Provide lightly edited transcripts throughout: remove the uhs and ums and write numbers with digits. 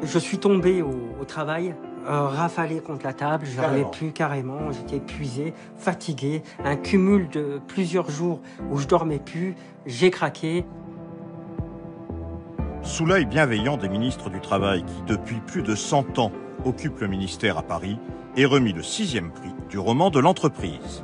Je suis tombé au travail, rafalé contre la table, je n'arrivais plus carrément, j'étais épuisé, fatigué, un cumul de plusieurs jours où je dormais plus, j'ai craqué. Sous l'œil bienveillant des ministres du Travail qui, depuis plus de 100 ans, occupent le ministère à Paris, est remis le 6e prix du roman de l'entreprise.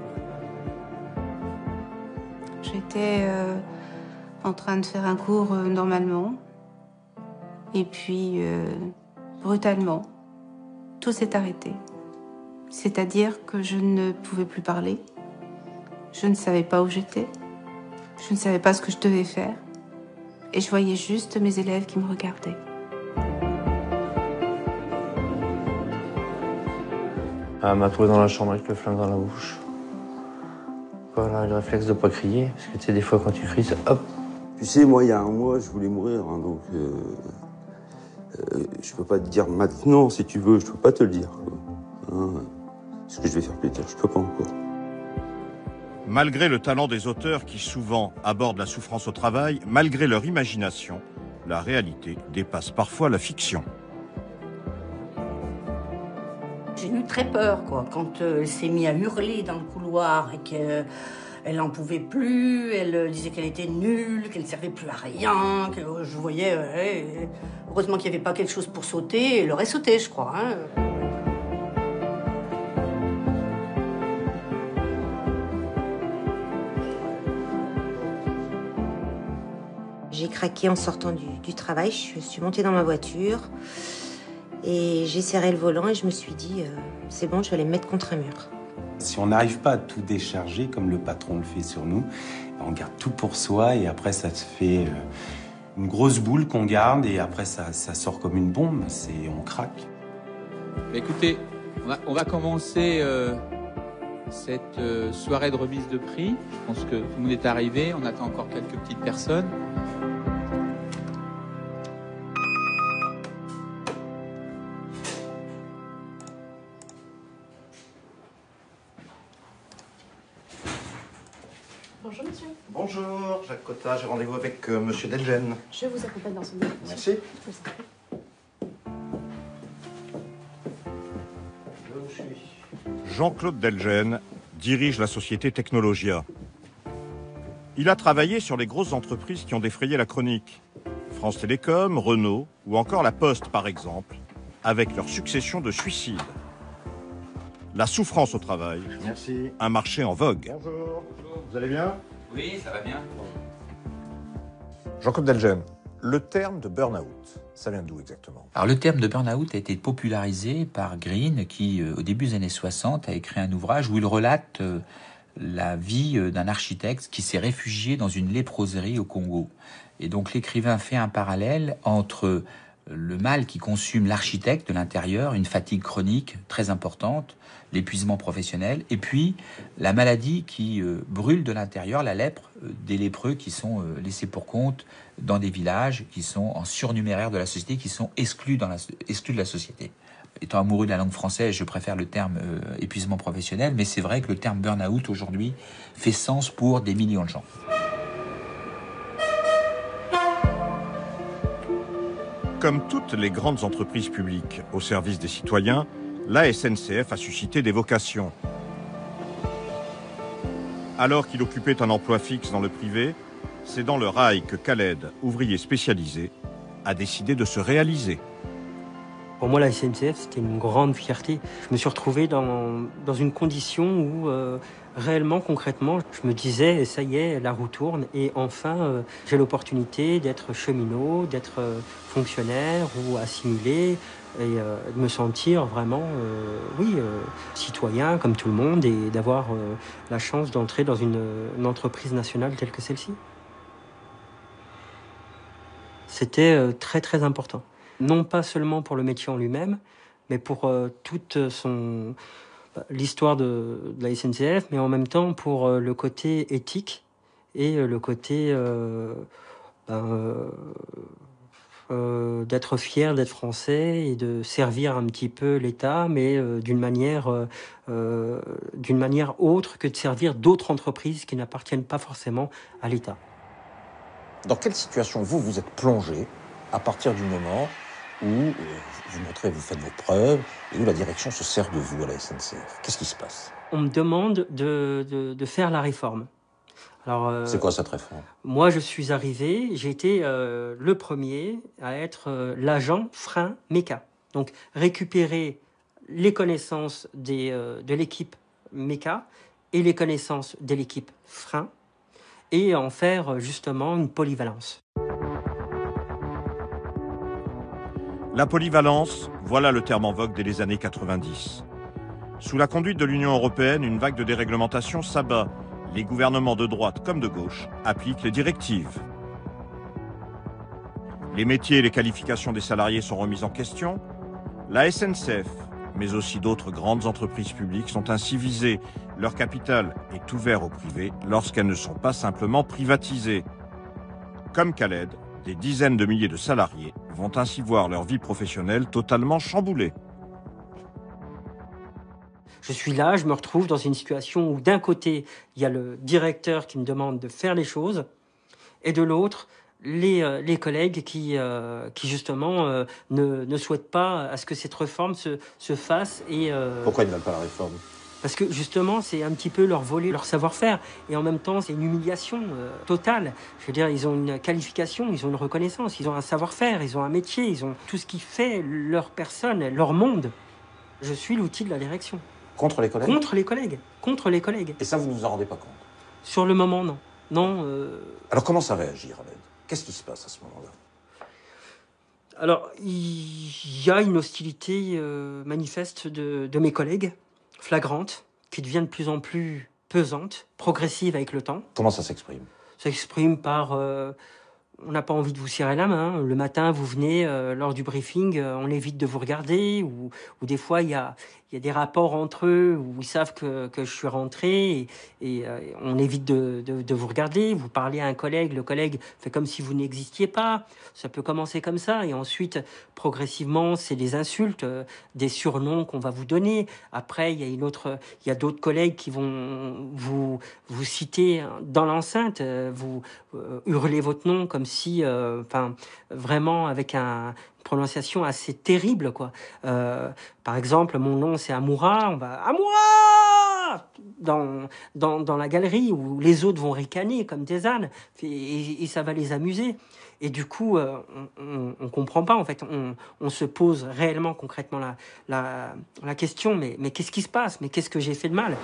J'étais en train de faire un cours normalement. Et puis, brutalement, tout s'est arrêté. C'est-à-dire que je ne pouvais plus parler. Je ne savais pas où j'étais. Je ne savais pas ce que je devais faire. Et je voyais juste mes élèves qui me regardaient. Elle m'a trouvé dans la chambre avec le flingue dans la bouche. Voilà, le réflexe de pas crier, parce que tu sais, des fois quand tu cries, ça, hop. Tu sais, moi, il y a un mois, je voulais mourir, hein, donc je peux pas te dire maintenant, si tu veux, je peux pas te le dire. Hein, ce que je vais faire plus tard, je peux pas encore. Malgré le talent des auteurs qui souvent abordent la souffrance au travail, malgré leur imagination, la réalité dépasse parfois la fiction. J'ai eu très peur, quoi, quand elle s'est mise à hurler dans le couloir et qu'elle n'en pouvait plus, elle disait qu'elle était nulle, qu'elle ne servait plus à rien, que je voyais... heureusement qu'il n'y avait pas quelque chose pour sauter, elle aurait sauté, je crois. Hein. J'ai craqué en sortant du travail, je suis montée dans ma voiture et j'ai serré le volant et je me suis dit c'est bon, je vais aller me mettre contre un mur. Si on n'arrive pas à tout décharger comme le patron le fait sur nous, on garde tout pour soi et après ça se fait une grosse boule qu'on garde et après ça sort comme une bombe, on craque. Écoutez, on va commencer cette soirée de remise de prix. Je pense que tout le monde est arrivé, on attend encore quelques petites personnes. Bonjour monsieur. Bonjour, Jacques Cotta, j'ai rendez-vous avec monsieur Delgen. Je vous accompagne dans son bureau. Merci. Jean-Claude Delgen dirige la société Technologia. Il a travaillé sur les grosses entreprises qui ont défrayé la chronique. France Télécom, Renault ou encore La Poste par exemple, avec leur succession de suicides. La souffrance au travail. Merci. Un marché en vogue. Bonjour. Vous allez bien? Oui, ça va bien. Jean-Claude Delgen, le terme de burn-out, ça vient d'où exactement? Alors le terme de burn-out a été popularisé par Green qui, au début des années 60, a écrit un ouvrage où il relate la vie d'un architecte qui s'est réfugié dans une léproserie au Congo. Et donc l'écrivain fait un parallèle entre le mal qui consume l'architecte de l'intérieur, une fatigue chronique très importante, l'épuisement professionnel, et puis la maladie qui brûle de l'intérieur, la lèpre, des lépreux qui sont laissés pour compte dans des villages, qui sont en surnuméraire de la société, qui sont exclus de la société. Étant amoureux de la langue française, je préfère le terme épuisement professionnel, mais c'est vrai que le terme burn-out aujourd'hui fait sens pour des millions de gens. Comme toutes les grandes entreprises publiques au service des citoyens, la SNCF a suscité des vocations. Alors qu'il occupait un emploi fixe dans le privé, c'est dans le rail que Khaled, ouvrier spécialisé, a décidé de se réaliser. Pour moi, la SNCF, c'était une grande fierté. Je me suis retrouvé dans une condition où, réellement, concrètement, je me disais, ça y est, la roue tourne. Et enfin, j'ai l'opportunité d'être cheminot, d'être fonctionnaire ou assimilé. Et de me sentir vraiment, citoyen comme tout le monde et d'avoir la chance d'entrer dans une entreprise nationale telle que celle-ci. C'était très, très important. Non pas seulement pour le métier en lui-même, mais pour toute l'histoire de la SNCF, mais en même temps pour le côté éthique et le côté d'être fier d'être français et de servir un petit peu l'État, mais d'une manière autre que de servir d'autres entreprises qui n'appartiennent pas forcément à l'État. Dans quelle situation vous êtes plongé à partir du moment où vous montrez, vous faites vos preuves, et où la direction se sert de vous à la SNCF. Qu'est-ce qui se passe? On me demande de faire la réforme. Alors, c'est quoi cette réforme? Moi, je suis arrivé, j'ai été le premier à être l'agent frein méca. Donc, récupérer les connaissances de l'équipe méca et les connaissances de l'équipe frein et en faire justement une polyvalence. La polyvalence, voilà le terme en vogue dès les années 90. Sous la conduite de l'Union européenne, une vague de déréglementation s'abat. Les gouvernements de droite comme de gauche appliquent les directives. Les métiers et les qualifications des salariés sont remis en question. La SNCF, mais aussi d'autres grandes entreprises publiques sont ainsi visées. Leur capital est ouvert au privé lorsqu'elles ne sont pas simplement privatisées. Comme Khaled, des dizaines de milliers de salariés vont ainsi voir leur vie professionnelle totalement chamboulée. Je suis là, je me retrouve dans une situation où d'un côté, il y a le directeur qui me demande de faire les choses, et de l'autre, les collègues qui justement ne souhaitent pas à ce que cette réforme se fasse. Pourquoi ils ne veulent pas la réforme? Parce que justement, c'est un petit peu leur voler leur savoir-faire. Et en même temps, c'est une humiliation totale. Je veux dire, ils ont une qualification, ils ont une reconnaissance, ils ont un savoir-faire, ils ont un métier, ils ont tout ce qui fait leur personne, leur monde. Je suis l'outil de la direction. Contre les collègues? Contre les collègues. Contre les collègues. Et ça, vous ne vous en rendez pas compte? Sur le moment, non. Non. Alors comment ça réagit, Khaled? Qu'est-ce qui se passe à ce moment-là? Alors, il y a une hostilité manifeste de mes collègues, flagrante, qui devient de plus en plus pesante, progressive avec le temps. Comment ça s'exprime? Ça s'exprime par... on n'a pas envie de vous serrer la main. Le matin, vous venez, lors du briefing, on évite de vous regarder. Ou des fois, il y a des rapports entre eux où ils savent que je suis rentré et on évite de vous regarder. Vous parlez à un collègue, le collègue fait comme si vous n'existiez pas. Ça peut commencer comme ça. Et ensuite, progressivement, c'est des insultes, des surnoms qu'on va vous donner. Après, il y a d'autres collègues qui vont vous citer dans l'enceinte, vous hurler votre nom comme si, vraiment avec une prononciation assez terrible, quoi. Par exemple, mon nom c'est Amoura, on va Amoura dans la galerie où les autres vont ricaner comme des ânes et ça va les amuser. Et du coup, on comprend pas en fait. On se pose réellement, concrètement la question. Mais qu'est-ce qui se passe? Mais qu'est-ce que j'ai fait de mal?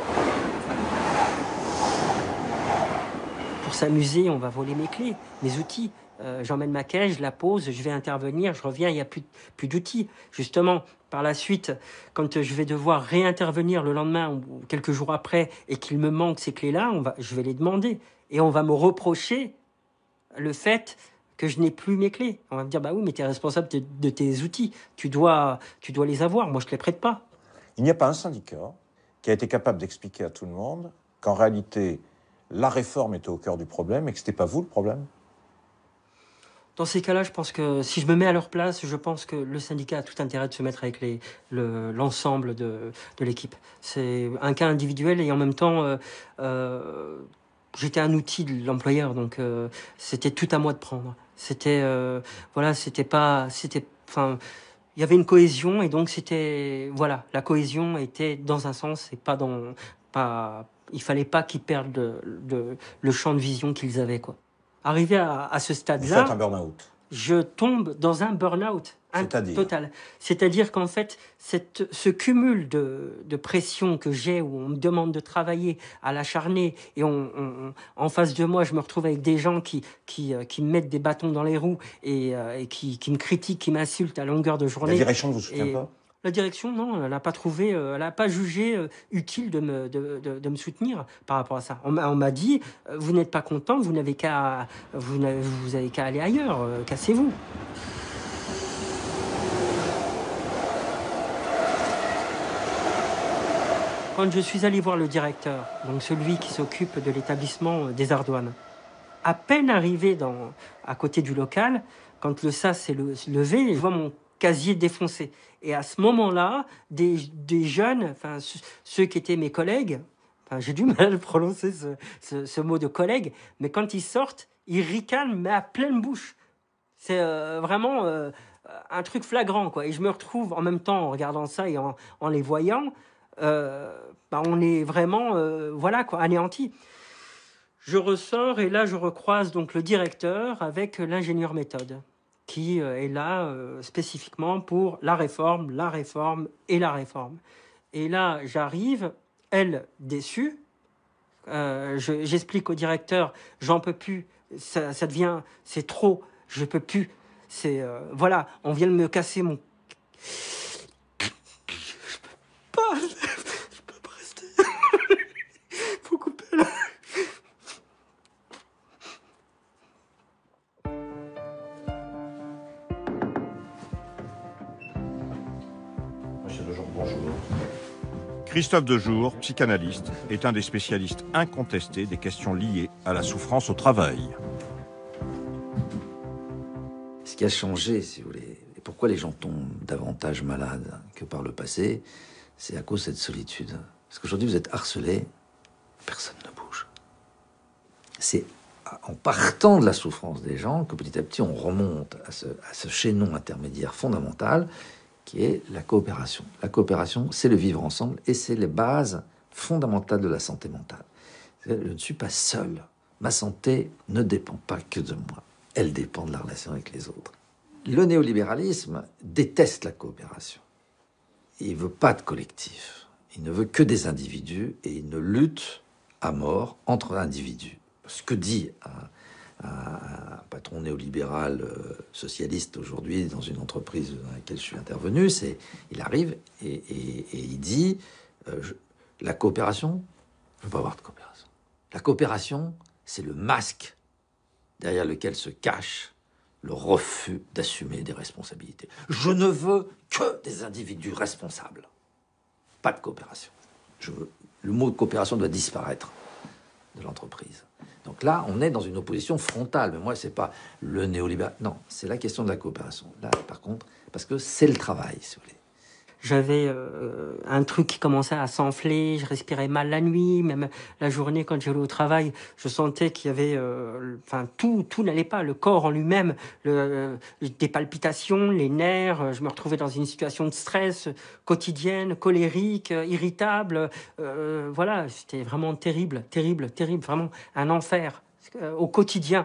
Pour s'amuser, on va voler mes clés, mes outils. J'emmène ma caisse, je la pose, je vais intervenir, je reviens, il n'y a plus d'outils. Justement, par la suite, quand je vais devoir réintervenir le lendemain ou quelques jours après et qu'il me manque ces clés-là, je vais les demander. Et on va me reprocher le fait que je n'ai plus mes clés. On va me dire, bah oui, mais tu es responsable de tes outils. Tu dois les avoir. Moi, je ne les prête pas. Il n'y a pas un syndicat qui a été capable d'expliquer à tout le monde qu'en réalité, la réforme était au cœur du problème et que ce n'était pas vous le problème? Dans ces cas-là, je pense que si je me mets à leur place, je pense que le syndicat a tout intérêt de se mettre avec l'ensemble de l'équipe. C'est un cas individuel et en même temps, j'étais un outil de l'employeur, donc c'était tout à moi de prendre. Il y avait une cohésion et donc la cohésion était dans un sens et il fallait pas qu'ils perdent le champ de vision qu'ils avaient, quoi. Arrivé à ce stade-là, vous faites un burn-out. Je tombe dans un burn-out total. C'est-à-dire qu'en fait, ce cumul de pression que j'ai, où on me demande de travailler à l'acharné, et en face de moi, je me retrouve avec des gens qui me mettent des bâtons dans les roues et qui me critiquent, qui m'insultent à longueur de journée. La direction ne vous soutient pas? La direction, non, elle n'a pas trouvé, elle n'a pas jugé utile de me soutenir par rapport à ça. On m'a dit, vous n'êtes pas content, vous avez qu'à aller ailleurs, cassez-vous. Quand je suis allé voir le directeur, donc celui qui s'occupe de l'établissement des Ardoines, à peine arrivé à côté du local, quand le sas s'est levé, je vois mon casier défoncé. Et à ce moment-là, des jeunes, ceux qui étaient mes collègues, j'ai du mal à prononcer ce mot de collègue, mais quand ils sortent, ils ricanent, mais à pleine bouche. C'est vraiment un truc flagrant, quoi. Et je me retrouve en même temps, en regardant ça et en les voyant, on est vraiment, voilà, quoi, anéanti. Je ressors et là, je recroise donc le directeur avec l'ingénieur méthode, qui est là spécifiquement pour la réforme et la réforme. Et là, j'arrive, elle, déçue. J'explique au directeur, j'en peux plus, ça devient, c'est trop, je peux plus. C'est voilà, on vient de me casser mon. Je peux pas rester. Faut couper là. Monsieur Dejour, bonjour. Christophe Dejour, psychanalyste, est un des spécialistes incontestés des questions liées à la souffrance au travail. Ce qui a changé, si vous voulez, et pourquoi les gens tombent davantage malades que par le passé, c'est à cause de cette solitude. Parce qu'aujourd'hui, vous êtes harcelé, personne ne bouge. C'est en partant de la souffrance des gens que petit à petit on remonte à ce chaînon intermédiaire fondamental qui est la coopération. La coopération, c'est le vivre ensemble et c'est les bases fondamentales de la santé mentale. Je ne suis pas seul. Ma santé ne dépend pas que de moi. Elle dépend de la relation avec les autres. Le néolibéralisme déteste la coopération. Il ne veut pas de collectif. Il ne veut que des individus et il ne lutte à mort entre individus. Ce que dit un patron néolibéral socialiste aujourd'hui dans une entreprise dans laquelle je suis intervenu, c'est il arrive et il dit la coopération, je ne veux pas avoir de coopération. La coopération, c'est le masque derrière lequel se cache le refus d'assumer des responsabilités. Je ne veux que des individus responsables. Pas de coopération. Le mot de coopération doit disparaître de l'entreprise. Donc là, on est dans une opposition frontale. Mais moi, c'est pas le néolibéral. Non, c'est la question de la coopération. Là, par contre, parce que c'est le travail, si vous voulez. J'avais un truc qui commençait à s'enfler, je respirais mal la nuit, même la journée quand j'allais au travail, je sentais qu'il y avait, tout n'allait pas, le corps en lui-même, des palpitations, les nerfs, je me retrouvais dans une situation de stress quotidienne, colérique, irritable, voilà, c'était vraiment terrible, vraiment un enfer. Au quotidien.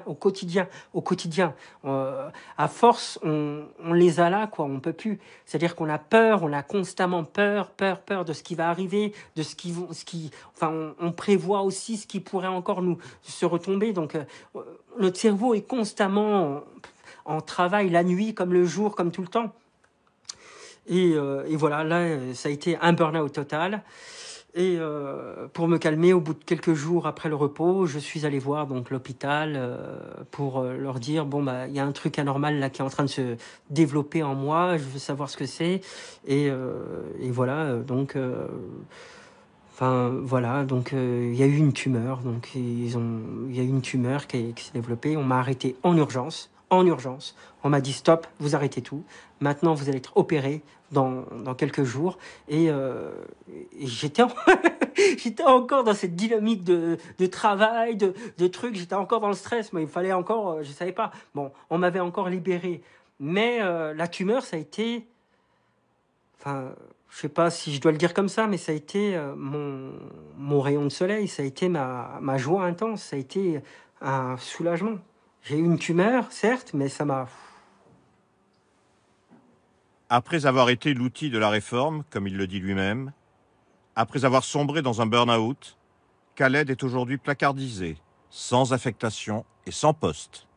À force, on les a là, quoi. On peut plus. C'est-à-dire qu'on a peur, on a constamment peur de ce qui va arriver, de on prévoit aussi ce qui pourrait encore nous se retomber. Donc, notre cerveau est constamment en travail la nuit, comme le jour, comme tout le temps. Et voilà, là, ça a été un burn-out total. Et pour me calmer, au bout de quelques jours après le repos, je suis allé voir donc l'hôpital pour leur dire il y a un truc anormal là qui est en train de se développer en moi. Je veux savoir ce que c'est. Et voilà. Donc il y a eu une tumeur. Donc il y a eu une tumeur qui s'est développée. On m'a arrêté en urgence. On m'a dit stop, vous arrêtez tout. Maintenant, vous allez être opéré dans quelques jours. Et j'étais encore dans cette dynamique de travail, de trucs. J'étais encore dans le stress, mais il fallait encore, je savais pas. Bon, on m'avait encore libéré. Mais la tumeur, ça a été... Enfin, je sais pas si je dois le dire comme ça, mais ça a été mon rayon de soleil. Ça a été ma joie intense. Ça a été un soulagement. J'ai eu une tumeur, certes, mais ça m'a... Après avoir été l'outil de la réforme, comme il le dit lui-même, après avoir sombré dans un burn-out, Khaled est aujourd'hui placardisé, sans affectation et sans poste.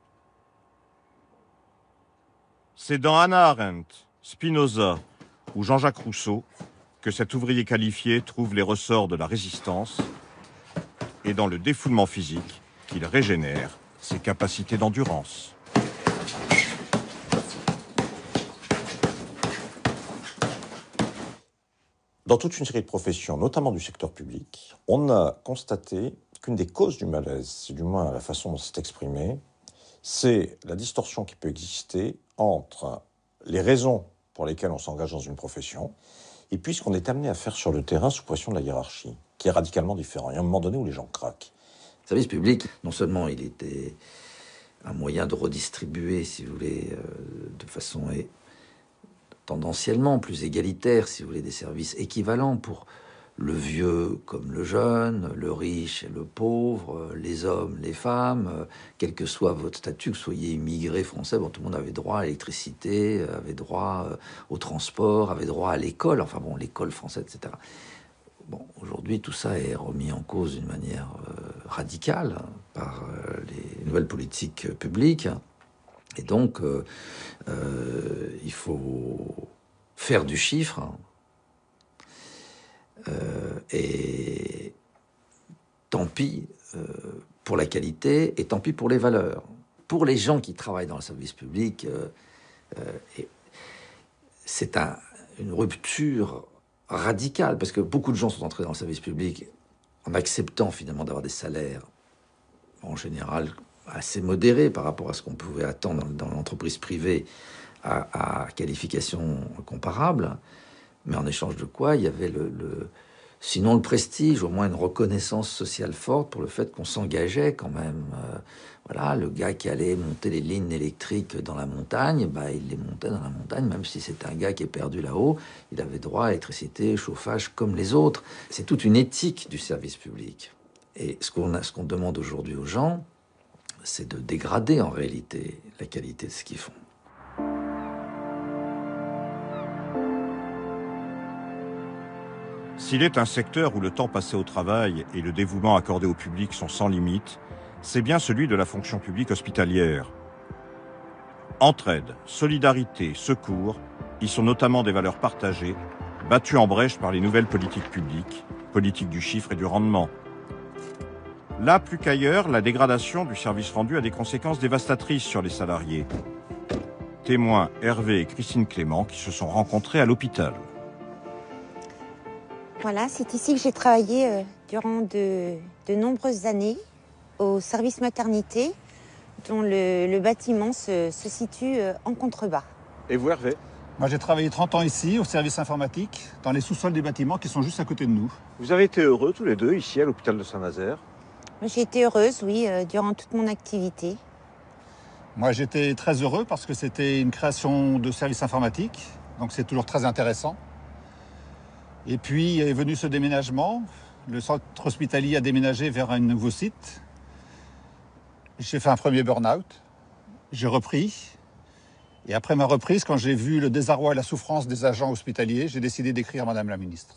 C'est dans Hannah Arendt, Spinoza ou Jean-Jacques Rousseau que cet ouvrier qualifié trouve les ressorts de la résistance et dans le défoulement physique qu'il régénère ses capacités d'endurance. Dans toute une série de professions, notamment du secteur public, on a constaté qu'une des causes du malaise, c'est du moins la façon dont c'est exprimé, c'est la distorsion qui peut exister entre les raisons pour lesquelles on s'engage dans une profession et puis ce qu'on est amené à faire sur le terrain sous pression de la hiérarchie, qui est radicalement différent. Il y a un moment donné où les gens craquent. Le service public, non seulement il était un moyen de redistribuer, si vous voulez, de façon tendanciellement plus égalitaires, si vous voulez, des services équivalents pour le vieux comme le jeune, le riche et le pauvre, les hommes, les femmes, quel que soit votre statut, que vous soyez immigré français, bon, tout le monde avait droit à l'électricité, avait droit au transport, avait droit à l'école, enfin bon, l'école française, etc. Bon, aujourd'hui, tout ça est remis en cause d'une manière radicale par les nouvelles politiques publiques. Et donc, il faut faire du chiffre. Et tant pis pour la qualité et tant pis pour les valeurs. Pour les gens qui travaillent dans le service public, c'est une rupture radicale, parce que beaucoup de gens sont entrés dans le service public en acceptant finalement d'avoir des salaires en général assez modérés par rapport à ce qu'on pouvait attendre dans l'entreprise privée à qualification comparable, mais en échange de quoi il y avait sinon le prestige, au moins une reconnaissance sociale forte pour le fait qu'on s'engageait quand même. Voilà, le gars qui allait monter les lignes électriques dans la montagne, bah, il les montait dans la montagne, même si c'était un gars qui est perdu là-haut, il avait droit à électricité, chauffage comme les autres. C'est toute une éthique du service public. Et ce qu'on demande aujourd'hui aux gens, c'est de dégrader en réalité la qualité de ce qu'ils font. S'il est un secteur où le temps passé au travail et le dévouement accordé au public sont sans limite, c'est bien celui de la fonction publique hospitalière. Entraide, solidarité, secours, y sont notamment des valeurs partagées, battues en brèche par les nouvelles politiques publiques, politiques du chiffre et du rendement. Là, plus qu'ailleurs, la dégradation du service rendu a des conséquences dévastatrices sur les salariés. Témoins Hervé et Christine Clément qui se sont rencontrés à l'hôpital. Voilà, c'est ici que j'ai travaillé durant de nombreuses années au service maternité, dont le bâtiment se situe en contrebas. Et vous, Hervé? Moi, j'ai travaillé 30 ans ici, au service informatique, dans les sous-sols des bâtiments qui sont juste à côté de nous. Vous avez été heureux tous les deux ici à l'hôpital de Saint-Nazaire? J'ai été heureuse, oui, durant toute mon activité. Moi, j'étais très heureux parce que c'était une création de service informatique, donc c'est toujours très intéressant. Et puis est venu ce déménagement. Le centre hospitalier a déménagé vers un nouveau site. J'ai fait un premier burn-out. J'ai repris. Et après ma reprise, quand j'ai vu le désarroi et la souffrance des agents hospitaliers, j'ai décidé d'écrire à Madame la Ministre.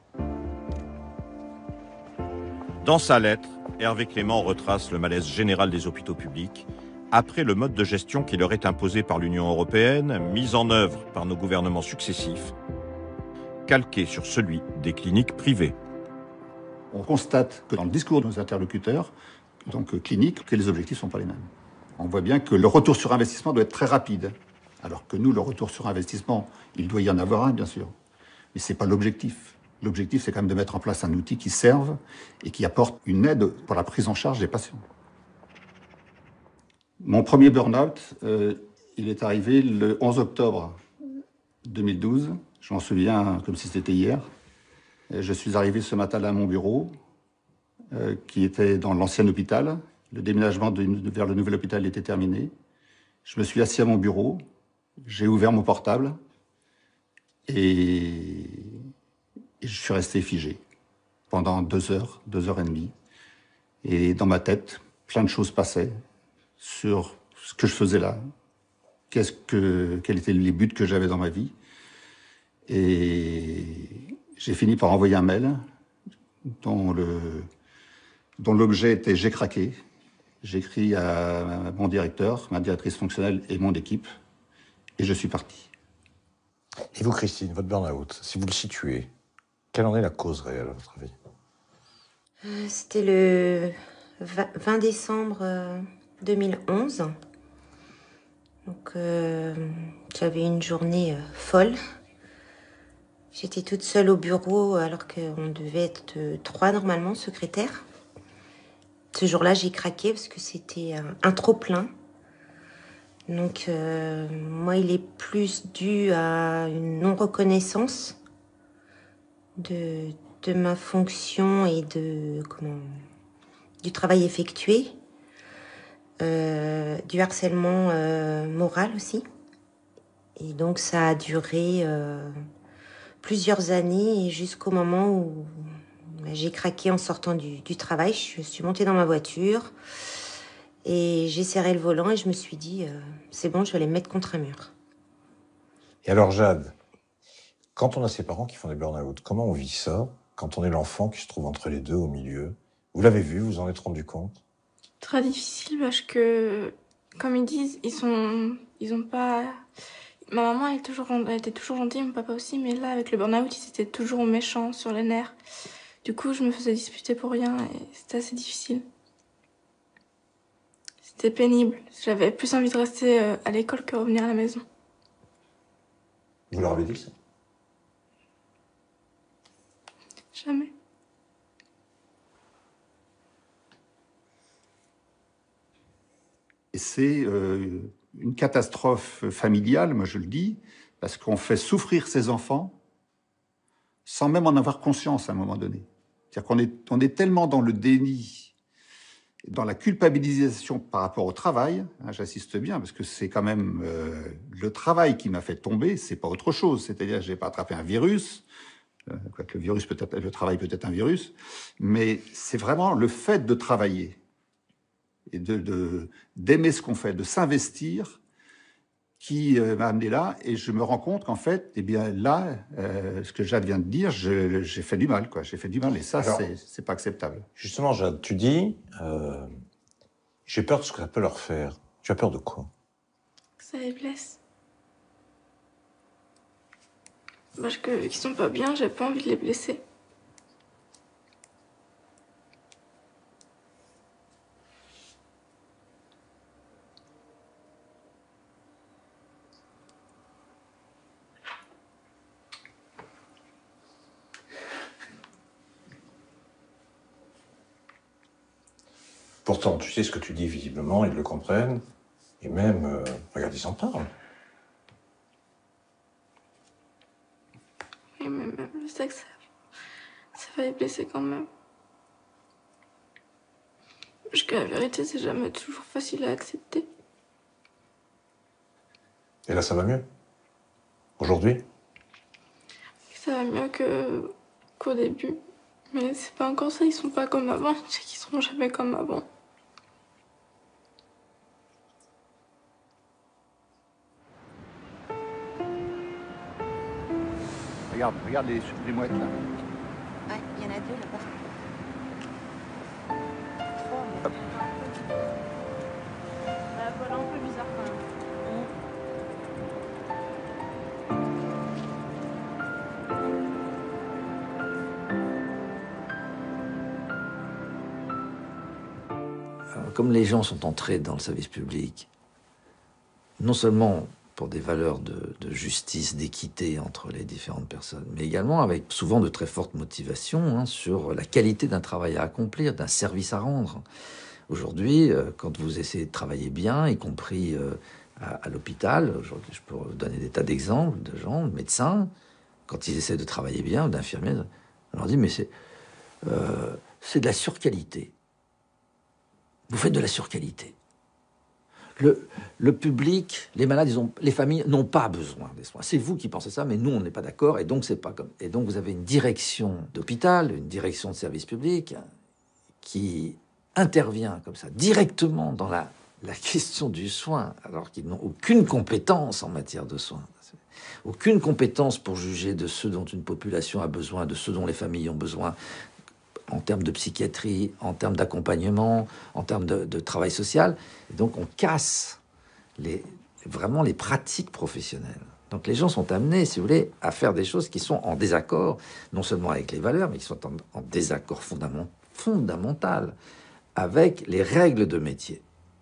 Dans sa lettre, Hervé Clément retrace le malaise général des hôpitaux publics après le mode de gestion qui leur est imposé par l'Union européenne, mis en œuvre par nos gouvernements successifs, calqué sur celui des cliniques privées. On constate que dans le discours de nos interlocuteurs, donc cliniques, que les objectifs ne sont pas les mêmes. On voit bien que le retour sur investissement doit être très rapide. Alors que nous, le retour sur investissement, il doit y en avoir un, bien sûr. Mais ce n'est pas l'objectif. L'objectif, c'est quand même de mettre en place un outil qui serve et qui apporte une aide pour la prise en charge des patients. Mon premier burn-out, il est arrivé le 11 octobre 2012. Je m'en souviens comme si c'était hier. Je suis arrivé ce matin-là à mon bureau, qui était dans l'ancien hôpital. Le déménagement vers le nouvel hôpital était terminé. Je me suis assis à mon bureau, j'ai ouvert mon portable et je suis resté figé pendant 2 heures, 2 heures et demie. Et dans ma tête, plein de choses passaient sur ce que je faisais là, quels étaient les buts que j'avais dans ma vie. Et j'ai fini par envoyer un mail dont l'objet était « J'ai craqué ». J'ai écrit à mon directeur, ma directrice fonctionnelle et mon équipe, et je suis parti. Et vous, Christine, votre burn-out, si vous le situez, quelle en est la cause réelle, à votre avis? C'était le 20 décembre 2011. Donc, j'avais une journée folle. J'étais toute seule au bureau alors qu'on devait être 3 normalement, secrétaires. Ce jour-là, j'ai craqué parce que c'était un trop-plein. Donc, moi, il est plus dû à une non-reconnaissance de ma fonction et du travail effectué. Du harcèlement moral aussi. Et donc ça a duré plusieurs années et jusqu'au moment où j'ai craqué en sortant du travail. Je suis montée dans ma voiture et j'ai serré le volant et je me suis dit c'est bon, je vais les mettre contre un mur. Et alors Jade, quand on a ses parents qui font des burn-out, comment on vit ça quand on est l'enfant qui se trouve entre les deux au milieu? Vous l'avez vu, vous en êtes rendu compte? Très difficile parce que, comme ils disent, ils ont pas... Ma maman elle était toujours gentille, mon papa aussi, mais là, avec le burn-out, ils étaient toujours méchants, sur les nerfs. Du coup, je me faisais disputer pour rien et c'était assez difficile. C'était pénible. J'avais plus envie de rester à l'école que revenir à la maison. Vous leur avez dit ça? Jamais. Et c'est une catastrophe familiale, moi je le dis, parce qu'on fait souffrir ses enfants sans même en avoir conscience à un moment donné. C'est-à-dire qu'on est tellement dans le déni, dans la culpabilisation par rapport au travail, hein, j'insiste bien, parce que c'est quand même le travail qui m'a fait tomber, c'est pas autre chose. C'est-à-dire que j'ai pas attrapé un virus, quoique le travail peut être un virus, mais c'est vraiment le fait de travailler et d'aimer ce qu'on fait, de s'investir, qui m'a amené là. Et je me rends compte qu'en fait, eh bien là, ce que Jade vient de dire, j'ai fait du mal, quoi. J'ai fait du mal, et ça, c'est pas acceptable. Justement, Jade, tu dis, j'ai peur de ce que ça peut leur faire. Tu as peur de quoi? Que ça les blesse. Parce que vu qu'ils sont pas bien, j'ai pas envie de les blesser. Pourtant, tu sais ce que tu dis visiblement, ils le comprennent, et même, regarde, ils en parlent. Oui, mais même je sais que ça va les blesser quand même. Parce que la vérité, c'est jamais toujours facile à accepter. Et là, ça va mieux? Aujourd'hui? Ça va mieux qu'au début. Mais c'est pas encore ça, ils sont pas comme avant. Je sais qu'ils seront jamais comme avant. Regarde les mouettes là. Ouais, il y en a deux là-bas. Voilà, un peu bizarre quand même. Alors, comme les gens sont entrés dans le service public, non seulement pour des valeurs de justice, d'équité entre les différentes personnes, mais également avec souvent de très fortes motivations sur la qualité d'un travail à accomplir, d'un service à rendre. Aujourd'hui, quand vous essayez de travailler bien, y compris à l'hôpital, aujourd'hui, je peux vous donner des tas d'exemples de gens, de médecins, quand ils essaient de travailler bien, d'infirmiers, on leur dit mais c'est de la surqualité. Vous faites de la surqualité. Le public, les malades, les familles n'ont pas besoin des soins. C'est vous qui pensez ça, mais nous, on n'est pas d'accord, et donc c'est pas comme. Et donc vous avez une direction d'hôpital, une direction de service public qui intervient comme ça directement dans la question du soin, alors qu'ils n'ont aucune compétence en matière de soins. Aucune compétence pour juger de ce dont une population a besoin, de ce dont les familles ont besoin, en termes de psychiatrie, en termes d'accompagnement, en termes de travail social. Et donc on casse vraiment les pratiques professionnelles. Donc les gens sont amenés, si vous voulez, à faire des choses qui sont en désaccord, non seulement avec les valeurs, mais qui sont en désaccord fondamental avec les règles de métier.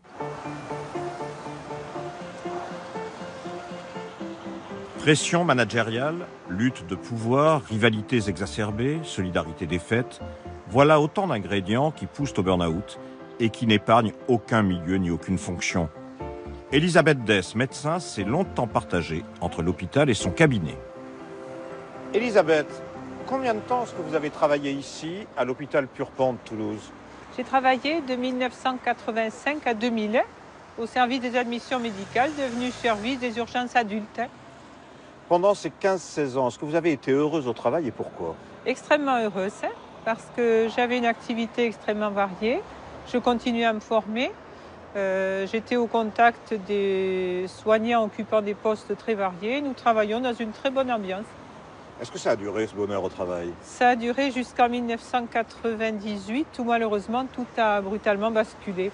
Pression managériale, lutte de pouvoir, rivalités exacerbées, solidarité défaite, voilà autant d'ingrédients qui poussent au burn-out et qui n'épargnent aucun milieu ni aucune fonction. Elisabeth Dess, médecin, s'est longtemps partagée entre l'hôpital et son cabinet. Elisabeth, combien de temps est-ce que vous avez travaillé ici, à l'hôpital Purpan de Toulouse? J'ai travaillé de 1985 à 2000 au service des admissions médicales, devenu service des urgences adultes. Pendant ces 15-16 ans, est-ce que vous avez été heureuse au travail et pourquoi? Extrêmement heureuse, parce que j'avais une activité extrêmement variée. Je continuais à me former. J'étais au contact des soignants occupant des postes très variés. Nous travaillions dans une très bonne ambiance. Est-ce que ça a duré ce bonheur au travail? Ça a duré jusqu'en 1998 où malheureusement tout a brutalement basculé.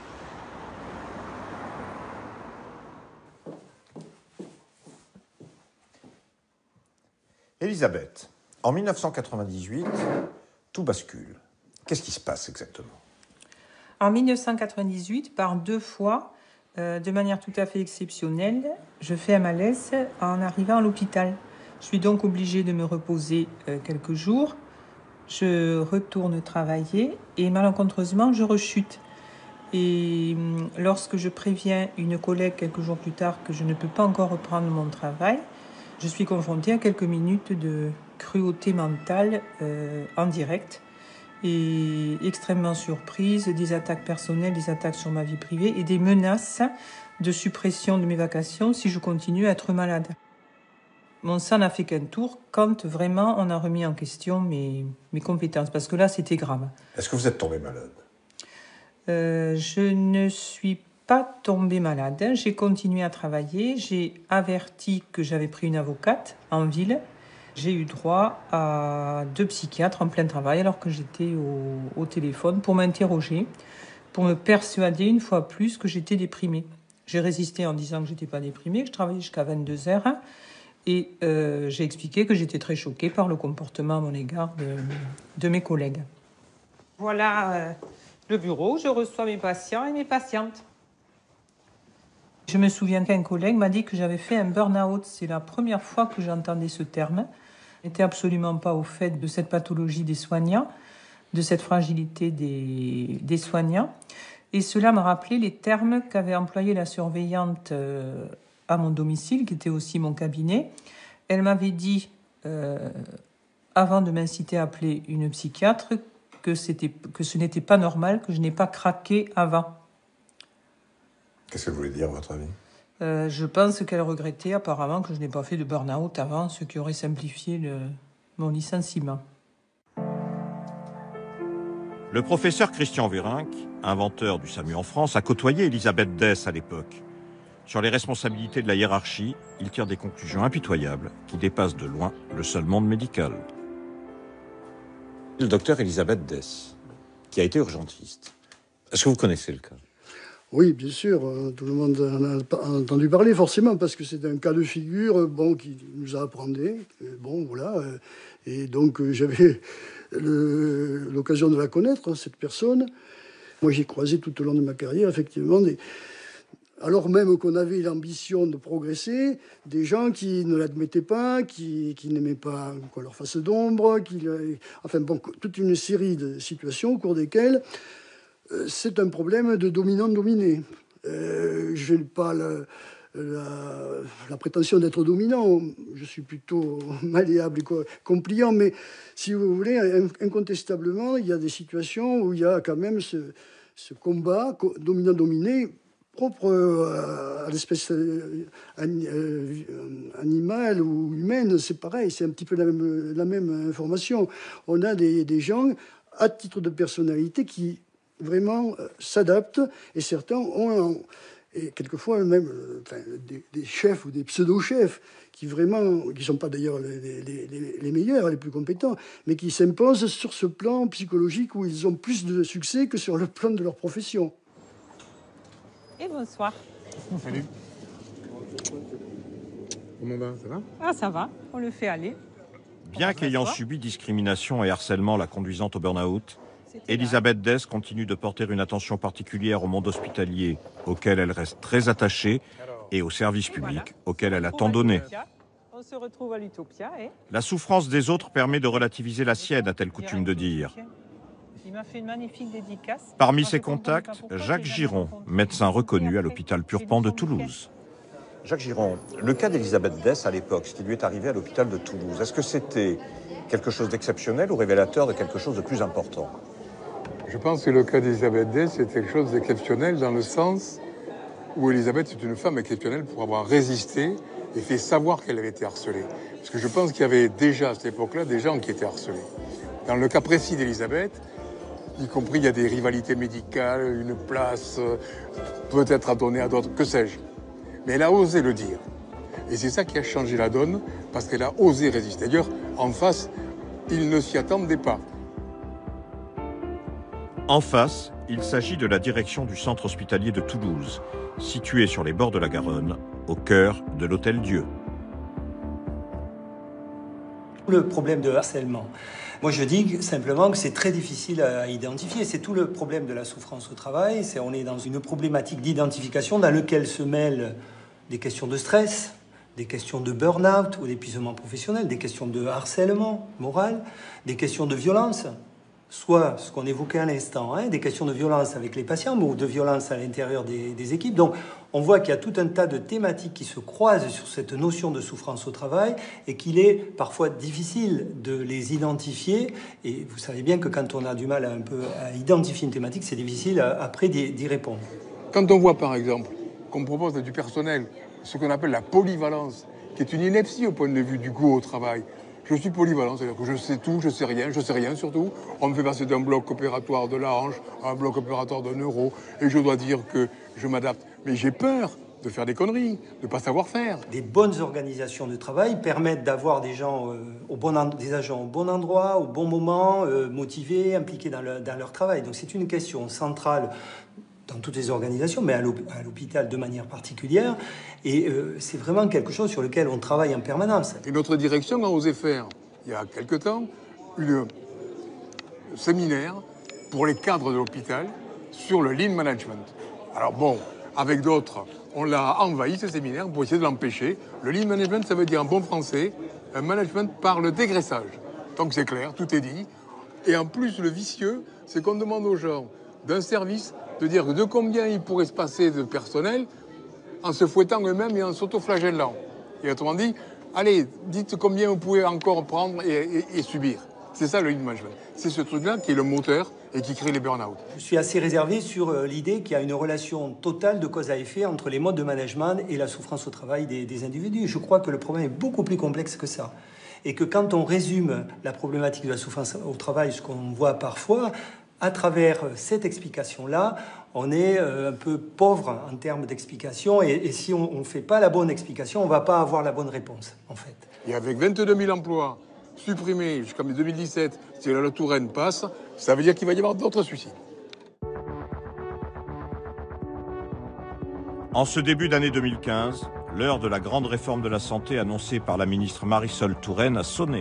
Elisabeth, en 1998, tout bascule. Qu'est-ce qui se passe exactement? En 1998, par 2 fois, de manière tout à fait exceptionnelle, je fais un malaise en arrivant à l'hôpital. Je suis donc obligée de me reposer quelques jours. Je retourne travailler et malencontreusement, je rechute. Et lorsque je préviens une collègue quelques jours plus tard que je ne peux pas encore reprendre mon travail, je suis confrontée à quelques minutes de cruauté mentale en direct et extrêmement surprise, des attaques personnelles, des attaques sur ma vie privée et des menaces de suppression de mes vacations si je continue à être malade. Mon sang n'a fait qu'un tour quand vraiment on a remis en question mes compétences, parce que là c'était grave. Est-ce que vous êtes tombée malade? Je ne suis pas tombée malade, j'ai continué à travailler, j'ai averti que j'avais pris une avocate en ville. J'ai eu droit à 2 psychiatres en plein travail alors que j'étais au téléphone pour m'interroger, pour me persuader une fois plus que j'étais déprimée. J'ai résisté en disant que je n'étais pas déprimée, que je travaillais jusqu'à 22 heures et j'ai expliqué que j'étais très choquée par le comportement à mon égard de mes collègues. Voilà le bureau où je reçois mes patients et mes patientes. Je me souviens qu'un collègue m'a dit que j'avais fait un burn-out. C'est la première fois que j'entendais ce terme. Je n'étais absolument pas au fait de cette pathologie des soignants, de cette fragilité des soignants. Et cela m'a rappelé les termes qu'avait employés la surveillante à mon domicile, qui était aussi mon cabinet. Elle m'avait dit, avant de m'inciter à appeler une psychiatre, que ce n'était pas normal, que je n'ai pas craqué avant. Qu'est-ce que vous voulez dire, à votre avis? Je pense qu'elle regrettait apparemment que je n'ai pas fait de burn-out avant, ce qui aurait simplifié mon licenciement. Le professeur Christian Vérinck, inventeur du SAMU en France, a côtoyé Elisabeth Dess à l'époque. Sur les responsabilités de la hiérarchie, il tire des conclusions impitoyables qui dépassent de loin le seul monde médical. Le docteur Elisabeth Dess, qui a été urgentiste. Est-ce que vous connaissez le cas? Oui, bien sûr, tout le monde en a entendu parler forcément, parce que c'est un cas de figure qui nous a appris. Et donc j'avais l'occasion de la connaître, cette personne. Moi, j'ai croisé tout au long de ma carrière, effectivement, alors même qu'on avait l'ambition de progresser, des gens qui ne l'admettaient pas, qui n'aimaient pas qu'on leur fasse d'ombre, toute une série de situations au cours desquelles c'est un problème de dominant-dominé. Je n'ai pas la prétention d'être dominant, je suis plutôt malléable et compliant, mais si vous voulez, incontestablement, il y a des situations où il y a quand même ce combat dominant-dominé propre à l'espèce animale ou humaine. C'est pareil, c'est un petit peu la même information. On a des gens, à titre de personnalité, qui vraiment s'adaptent, et certains ont, et quelquefois même des chefs ou des pseudo-chefs qui sont pas d'ailleurs les meilleurs, les plus compétents, mais qui s'imposent sur ce plan psychologique où ils ont plus de succès que sur le plan de leur profession. Et bonsoir. Salut. Comment va? Ça va? Ah, ça va, on le fait aller. Bien qu'ayant subi discrimination et harcèlement la conduisant au burn-out, Elisabeth Dess continue de porter une attention particulière au monde hospitalier, auquel elle reste très attachée, et au service public, auquel elle a tant donné. On se retrouve à l'Utopia. La souffrance des autres permet de relativiser la sienne, a-t-elle coutume de dire. Il m'a fait une magnifique dédicace. Parmi ses contacts, Jacques Giron, médecin reconnu à l'hôpital Purpan de Toulouse. Jacques Giron, le cas d'Elisabeth Dess à l'époque, ce qui lui est arrivé à l'hôpital de Toulouse, est-ce que c'était quelque chose d'exceptionnel ou révélateur de quelque chose de plus important? Je pense que le cas d'Elisabeth Dess, c'est quelque chose d'exceptionnel dans le sens où Elisabeth est une femme exceptionnelle pour avoir résisté et fait savoir qu'elle avait été harcelée. Parce que je pense qu'il y avait déjà, à cette époque-là, des gens qui étaient harcelés. Dans le cas précis d'Elisabeth, y compris il y a des rivalités médicales, une place peut-être à donner à d'autres, que sais-je. Mais elle a osé le dire. Et c'est ça qui a changé la donne, parce qu'elle a osé résister. D'ailleurs, en face, ils ne s'y attendaient pas. En face, il s'agit de la direction du centre hospitalier de Toulouse, situé sur les bords de la Garonne, au cœur de l'Hôtel Dieu. Le problème de harcèlement. Moi, je dis simplement que c'est très difficile à identifier. C'est tout le problème de la souffrance au travail. On est dans une problématique d'identification dans laquelle se mêlent des questions de stress, des questions de burn-out ou d'épuisement professionnel, des questions de harcèlement moral, des questions de violence, soit ce qu'on évoquait à l'instant, des questions de violence avec les patients ou de violence à l'intérieur des équipes. Donc, on voit qu'il y a tout un tas de thématiques qui se croisent sur cette notion de souffrance au travail et qu'il est parfois difficile de les identifier. Et vous savez bien que quand on a du mal à identifier une thématique, c'est difficile après d'y répondre. Quand on voit, par exemple, qu'on propose du personnel ce qu'on appelle la polyvalence, qui est une ineptie au point de vue du goût au travail. Je suis polyvalent, c'est-à-dire que je sais tout, je sais rien surtout. On me fait passer d'un bloc opératoire de la hanche à un bloc opératoire de neuro, et je dois dire que je m'adapte. Mais j'ai peur de faire des conneries, de ne pas savoir faire. Des bonnes organisations de travail permettent d'avoir des gens, des agents au bon endroit, au bon moment, motivés, impliqués dans leur travail. Donc c'est une question centrale dans toutes les organisations, mais à l'hôpital de manière particulière. Et c'est vraiment quelque chose sur lequel on travaille en permanence. Et notre direction a osé faire, il y a quelque temps, un séminaire pour les cadres de l'hôpital sur le lean management. Alors bon, avec d'autres, on l'a envahi, ce séminaire, pour essayer de l'empêcher. Le lean management, ça veut dire en bon français, un management par le dégraissage. Donc c'est clair, tout est dit. Et en plus, le vicieux, c'est qu'on demande aux gens d'un service de dire de combien ils pourraient se passer de personnel en se fouettant eux-mêmes et en s'autoflagellant. Et autrement dit, allez, dites combien vous pouvez encore prendre et subir. C'est ça le lean management. C'est ce truc-là qui est le moteur et qui crée les burn-out. Je suis assez réservé sur l'idée qu'il y a une relation totale de cause à effet entre les modes de management et la souffrance au travail des individus. Je crois que le problème est beaucoup plus complexe que ça. Et que quand on résume la problématique de la souffrance au travail, ce qu'on voit parfois, à travers cette explication-là, on est un peu pauvre en termes d'explication. Et si on ne fait pas la bonne explication, on ne va pas avoir la bonne réponse, en fait. Et avec 22 000 emplois supprimés jusqu'en 2017, si la loi Touraine passe, ça veut dire qu'il va y avoir d'autres suicides. En ce début d'année 2015, l'heure de la grande réforme de la santé annoncée par la ministre Marisol Touraine a sonné.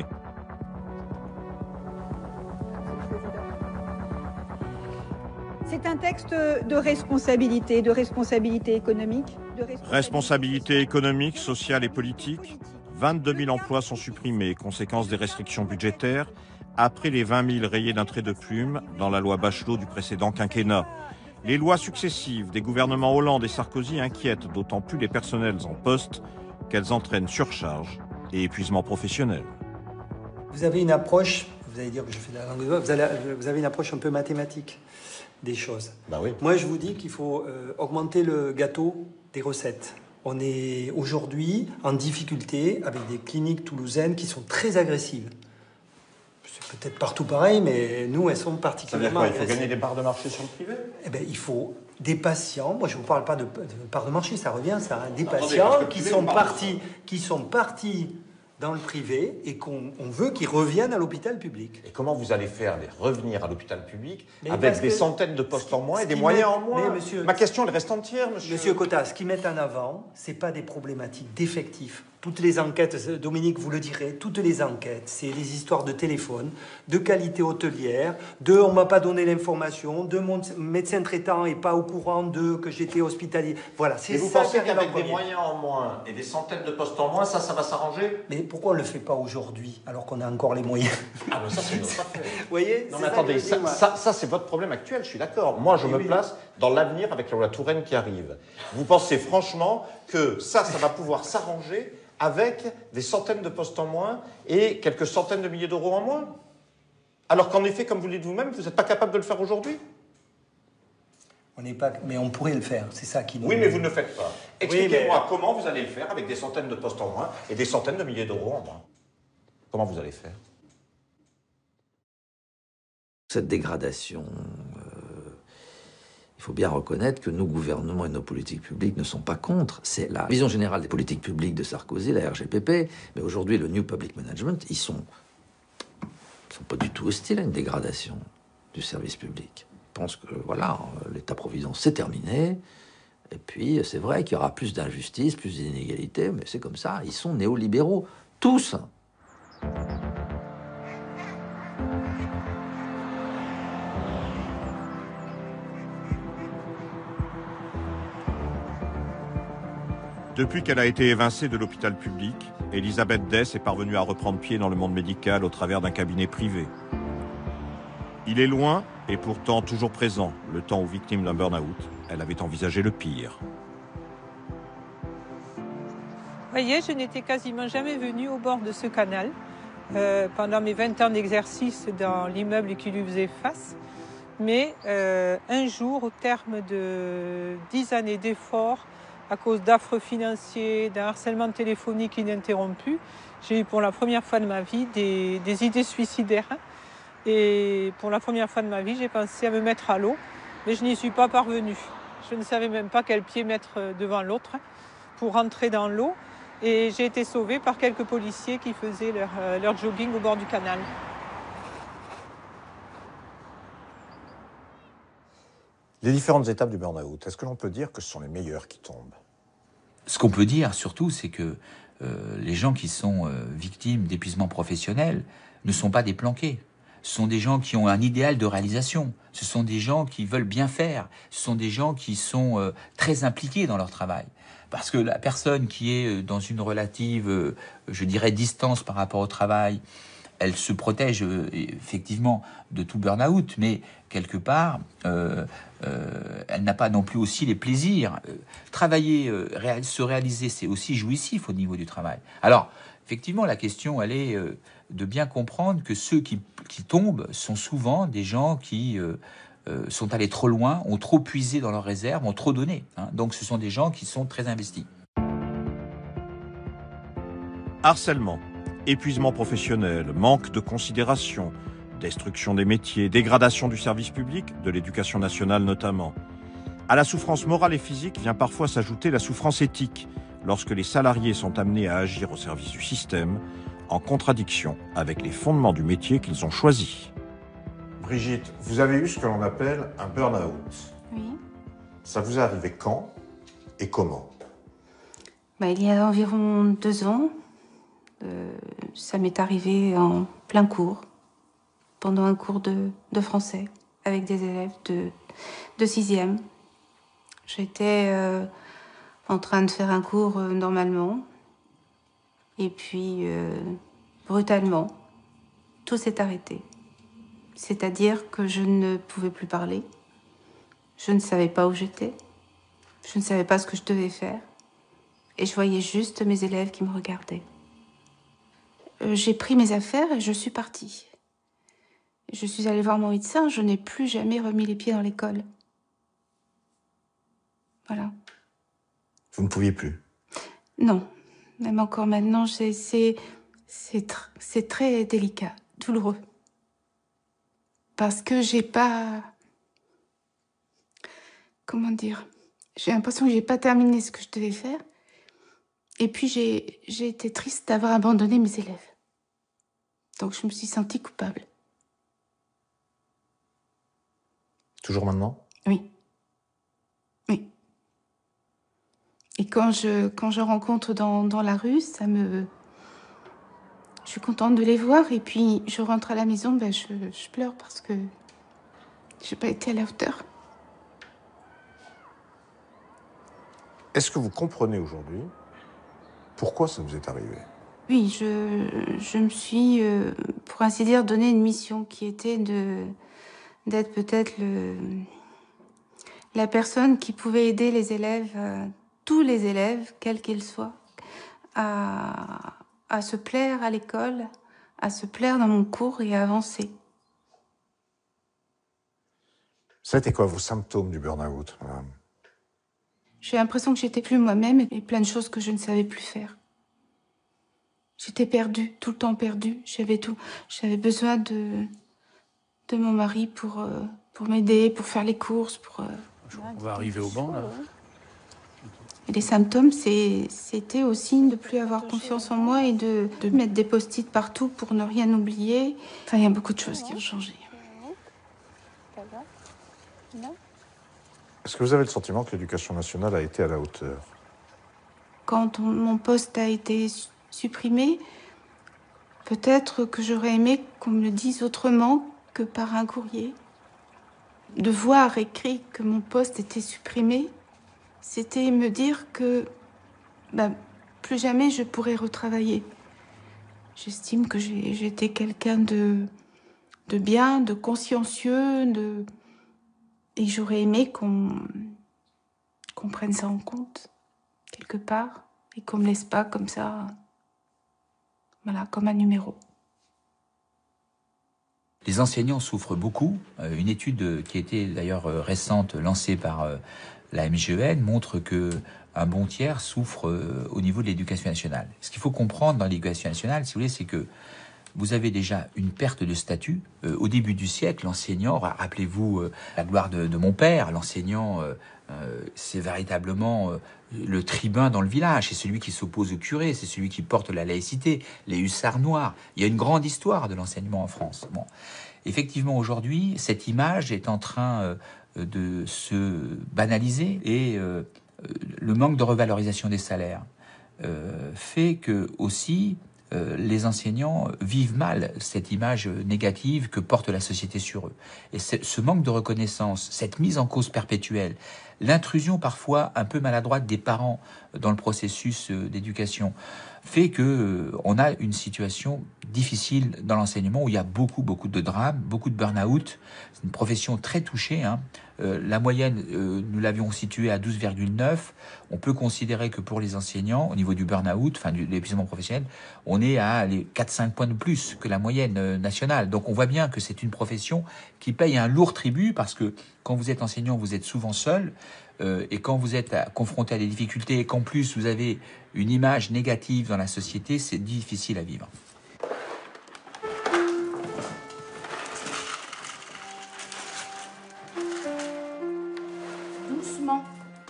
C'est un texte de responsabilité économique. Responsabilité économique, sociale et politique. 22 000 emplois sont supprimés, conséquence des restrictions budgétaires, après les 20 000 rayés d'un trait de plume dans la loi Bachelot du précédent quinquennat. Les lois successives des gouvernements Hollande et Sarkozy inquiètent d'autant plus les personnels en poste qu'elles entraînent surcharge et épuisement professionnel. Vous avez une approche, vous allez dire que je fais de la langue de bois, vous avez une approche un peu mathématique des choses. Bah oui. Moi, je vous dis qu'il faut augmenter le gâteau des recettes. On est aujourd'hui en difficulté avec des cliniques toulousaines qui sont très agressives. C'est peut-être partout pareil, mais nous, elles sont particulièrement agressives. Il faut gagner des parts de marché sur le privé? Eh bien, il faut des patients. Moi, je ne vous parle pas de parts de marché, ça revient, ça. Des patients qui sont partis dans le privé et qu'on veut qu'ils reviennent à l'hôpital public. Et comment vous allez faire les revenir à l'hôpital public avec des centaines de postes en moins et des moyens en moins? Ma question, elle reste entière, monsieur. Monsieur Cotta, ce qu'ils mettent en avant, ce n'est pas des problématiques d'effectifs. Toutes les enquêtes, Dominique vous le direz, toutes les enquêtes, c'est des histoires de téléphone, de qualité hôtelière, de on m'a pas donné l'information, de mon médecin traitant est pas au courant de que j'étais hospitalier. Voilà, c'est ça. Et vous pensez qu'avec des moyens en moins et des centaines de postes en moins, ça va s'arranger? Mais pourquoi on le fait pas aujourd'hui alors qu'on a encore les moyens? Ah ben ça c'est une autre affaire. Vous voyez? Non mais attendez, ça c'est votre problème actuel, je suis d'accord. Moi je me place dans l'avenir avec la loi Touraine qui arrive. Vous pensez franchement que ça va pouvoir s'arranger avec des centaines de postes en moins et quelques centaines de milliers d'euros en moins? Alors qu'en effet, comme vous le dites vous-même, vous n'êtes pas capable de le faire aujourd'hui? On n'est pas, mais on pourrait le faire, c'est ça qui nous... Oui, mais vous ne le faites pas. Oui, Expliquez-moi mais... comment vous allez le faire avec des centaines de postes en moins et des centaines de milliers d'euros en moins. Comment vous allez faire? Cette dégradation, il faut bien reconnaître que nos gouvernements et nos politiques publiques ne sont pas contre. C'est la vision générale des politiques publiques de Sarkozy, la RGPP, mais aujourd'hui le New Public Management, ils sont pas du tout hostiles à une dégradation du service public. Ils pensent que voilà, l'État-providence c'est terminé, et puis c'est vrai qu'il y aura plus d'injustice, plus d'inégalités, mais c'est comme ça, ils sont néolibéraux, tous. Depuis qu'elle a été évincée de l'hôpital public, Elisabeth Dess est parvenue à reprendre pied dans le monde médical au travers d'un cabinet privé. Il est loin et pourtant toujours présent, le temps où, victime d'un burn-out, elle avait envisagé le pire. Vous voyez, je n'étais quasiment jamais venue au bord de ce canal. Pendant mes 20 ans d'exercice dans l'immeuble qui lui faisait face. Mais un jour, au terme de 10 années d'efforts, à cause d'affres financiers, d'un harcèlement téléphonique ininterrompu, j'ai eu pour la première fois de ma vie des idées suicidaires. Et pour la première fois de ma vie, j'ai pensé à me mettre à l'eau, mais je n'y suis pas parvenue. Je ne savais même pas quel pied mettre devant l'autre pour rentrer dans l'eau. Et j'ai été sauvée par quelques policiers qui faisaient leur jogging au bord du canal. Les différentes étapes du burn-out, est-ce que l'on peut dire que ce sont les meilleures qui tombent? Ce qu'on peut dire surtout, c'est que les gens qui sont victimes d'épuisement professionnel ne sont pas des planqués. Ce sont des gens qui ont un idéal de réalisation. Ce sont des gens qui veulent bien faire. Ce sont des gens qui sont très impliqués dans leur travail. Parce que la personne qui est dans une relative, je dirais, distance par rapport au travail, elle se protège effectivement de tout burn-out, mais quelque part, elle n'a pas non plus aussi les plaisirs. Travailler, se réaliser, c'est aussi jouissif au niveau du travail. Alors, effectivement, la question, elle est de bien comprendre que ceux qui tombent sont souvent des gens qui sont allés trop loin, ont trop puisé dans leurs réserves, ont trop donné. Hein. Donc, ce sont des gens qui sont très investis. Harcèlement, épuisement professionnel, manque de considération, destruction des métiers, dégradation du service public, de l'éducation nationale notamment. À la souffrance morale et physique vient parfois s'ajouter la souffrance éthique, lorsque les salariés sont amenés à agir au service du système, en contradiction avec les fondements du métier qu'ils ont choisi. Brigitte, vous avez eu ce que l'on appelle un burn-out. Oui. Ça vous est arrivé quand et comment? Il y a environ 2 ans. Ça m'est arrivé en plein cours, pendant un cours de français, avec des élèves de 6e. J'étais en train de faire un cours normalement, et puis brutalement, tout s'est arrêté. C'est-à-dire que je ne pouvais plus parler, je ne savais pas où j'étais, je ne savais pas ce que je devais faire, et je voyais juste mes élèves qui me regardaient. J'ai pris mes affaires et je suis partie. Je suis allée voir mon médecin, je n'ai plus jamais remis les pieds dans l'école. Voilà. Vous ne pouviez plus? Non, même encore maintenant, c'est très délicat, douloureux. Parce que j'ai pas... Comment dire? J'ai l'impression que j'ai pas terminé ce que je devais faire. Et puis j'ai été triste d'avoir abandonné mes élèves. Donc je me suis sentie coupable. Toujours maintenant? Oui. Oui. Et quand je rencontre dans la rue, je suis contente de les voir. Et puis je rentre à la maison, je pleure parce que j'ai pas été à la hauteur. Est-ce que vous comprenez aujourd'hui pourquoi ça vous est arrivé? Oui, je me suis, pour ainsi dire, donné une mission qui était d'être peut-être la personne qui pouvait aider les élèves, tous les élèves, quels qu'ils soient, à se plaire à l'école, à se plaire dans mon cours et à avancer. Ça a été quoi vos symptômes du burn-out, madame? J'ai l'impression que j'étais plus moi-même et plein de choses que je ne savais plus faire. J'étais perdue, tout le temps perdue. J'avais besoin de mon mari pour m'aider, pour faire les courses, On va arriver au banc, là. Et les symptômes, c'était aussi de ne plus avoir confiance en moi et de mettre des post-it partout pour ne rien oublier. Enfin, il y a beaucoup de choses qui ont changé. Est-ce que vous avez le sentiment que l'éducation nationale a été à la hauteur? Quand mon poste a été supprimé, peut-être que j'aurais aimé qu'on me le dise autrement que par un courrier. De voir écrit que mon poste était supprimé, c'était me dire que plus jamais je pourrais retravailler. J'estime que j'étais quelqu'un de bien, de consciencieux, et j'aurais aimé qu'on prenne ça en compte, quelque part, et qu'on me laisse pas comme ça, voilà, comme un numéro. Les enseignants souffrent beaucoup. Une étude qui était d'ailleurs récente, lancée par la MGEN, montre que un bon tiers souffre au niveau de l'éducation nationale. Ce qu'il faut comprendre dans l'éducation nationale, si vous voulez, c'est que vous avez déjà une perte de statut. Au début du siècle, l'enseignant, rappelez-vous la gloire de mon père, l'enseignant, c'est véritablement le tribun dans le village, c'est celui qui s'oppose au curé, c'est celui qui porte la laïcité, les hussards noirs. Il y a une grande histoire de l'enseignement en France. Bon. Effectivement, aujourd'hui, cette image est en train de se banaliser et le manque de revalorisation des salaires fait que aussi les enseignants vivent mal cette image négative que porte la société sur eux. Et ce manque de reconnaissance, cette mise en cause perpétuelle, l'intrusion parfois un peu maladroite des parents dans le processus d'éducation fait que on a une situation difficile dans l'enseignement où il y a beaucoup de drames, beaucoup de burn-out. C'est une profession très touchée. La moyenne, nous l'avions située à 12,9. On peut considérer que pour les enseignants, au niveau du burn-out, enfin de l'épuisement professionnel, on est à 4-5 points de plus que la moyenne nationale. Donc on voit bien que c'est une profession qui paye un lourd tribut parce que quand vous êtes enseignant, vous êtes souvent seul. Et quand vous êtes confronté à des difficultés et qu'en plus vous avez une image négative dans la société, c'est difficile à vivre. Doucement.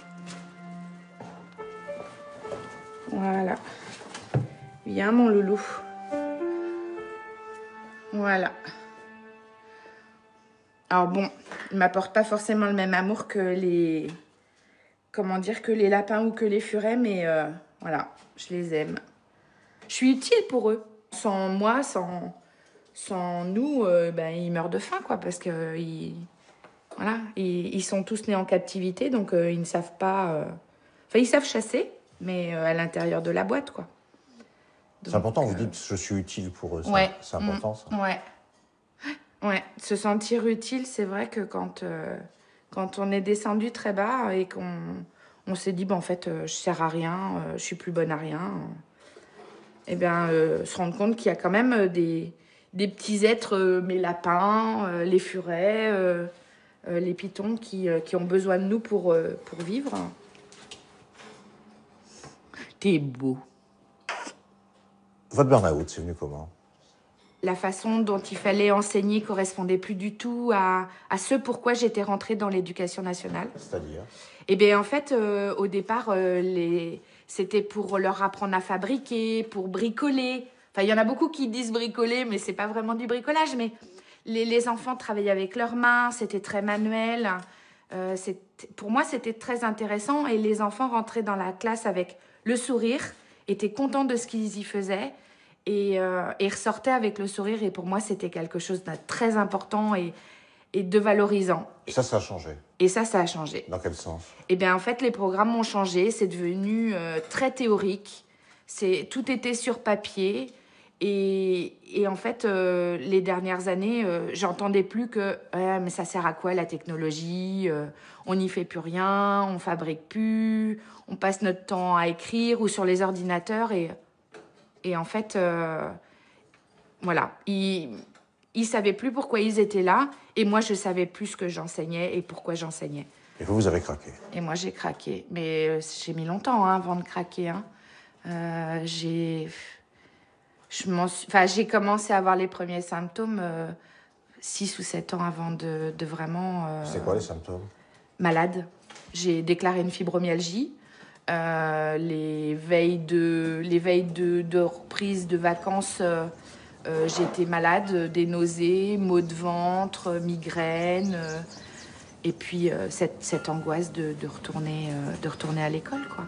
Voilà. Viens mon loulou. Voilà. Alors bon, il m'apporte pas forcément le même amour que les... Comment dire, que les lapins ou que les furets, mais voilà, je les aime. Je suis utile pour eux. Sans moi, sans nous, ils meurent de faim, quoi, parce que ils sont tous nés en captivité, donc ils ne savent pas... Enfin, ils savent chasser, mais à l'intérieur de la boîte, quoi. C'est important, vous dites je suis utile pour eux, ça. Ouais. C'est important, ça. Ouais, se sentir utile, c'est vrai que quand on est descendu très bas et qu'on s'est dit, en fait, je sers à rien, je suis plus bonne à rien, se rendre compte qu'il y a quand même des petits êtres, mes lapins, les furets, les pitons qui ont besoin de nous pour vivre. T'es beau. Votre burn-out, c'est venu comment? La façon dont il fallait enseigner correspondait plus du tout à ce pourquoi j'étais rentrée dans l'éducation nationale. C'est-à-dire? Eh bien, en fait, au départ, c'était pour leur apprendre à fabriquer, pour bricoler. Enfin, il y en a beaucoup qui disent bricoler, mais c'est pas vraiment du bricolage. Mais les enfants travaillaient avec leurs mains, c'était très manuel. Pour moi, c'était très intéressant. Et les enfants rentraient dans la classe avec le sourire, étaient contents de ce qu'ils y faisaient. Et ressortait avec le sourire. Et pour moi, c'était quelque chose de très important et de valorisant. Et ça a changé? Et ça a changé. Dans quel sens? Eh bien, en fait, les programmes ont changé. C'est devenu très théorique. Tout était sur papier. Et en fait, les dernières années, j'entendais plus que mais ça sert à quoi la technologie? On n'y fait plus rien, on fabrique plus, on passe notre temps à écrire ou sur les ordinateurs. Et en fait, voilà. Ils savaient plus pourquoi ils étaient là, et moi, je savais plus ce que j'enseignais et pourquoi j'enseignais. Et vous avez craqué. Et moi, j'ai craqué. Mais j'ai mis longtemps avant de craquer. J'ai commencé à avoir les premiers symptômes 6 ou 7 ans avant de vraiment... C'est quoi les symptômes? Malade. J'ai déclaré une fibromyalgie. Les veilles de reprise de vacances, j'étais malade, des nausées, maux de ventre, migraines, et puis cette angoisse de retourner à l'école, quoi.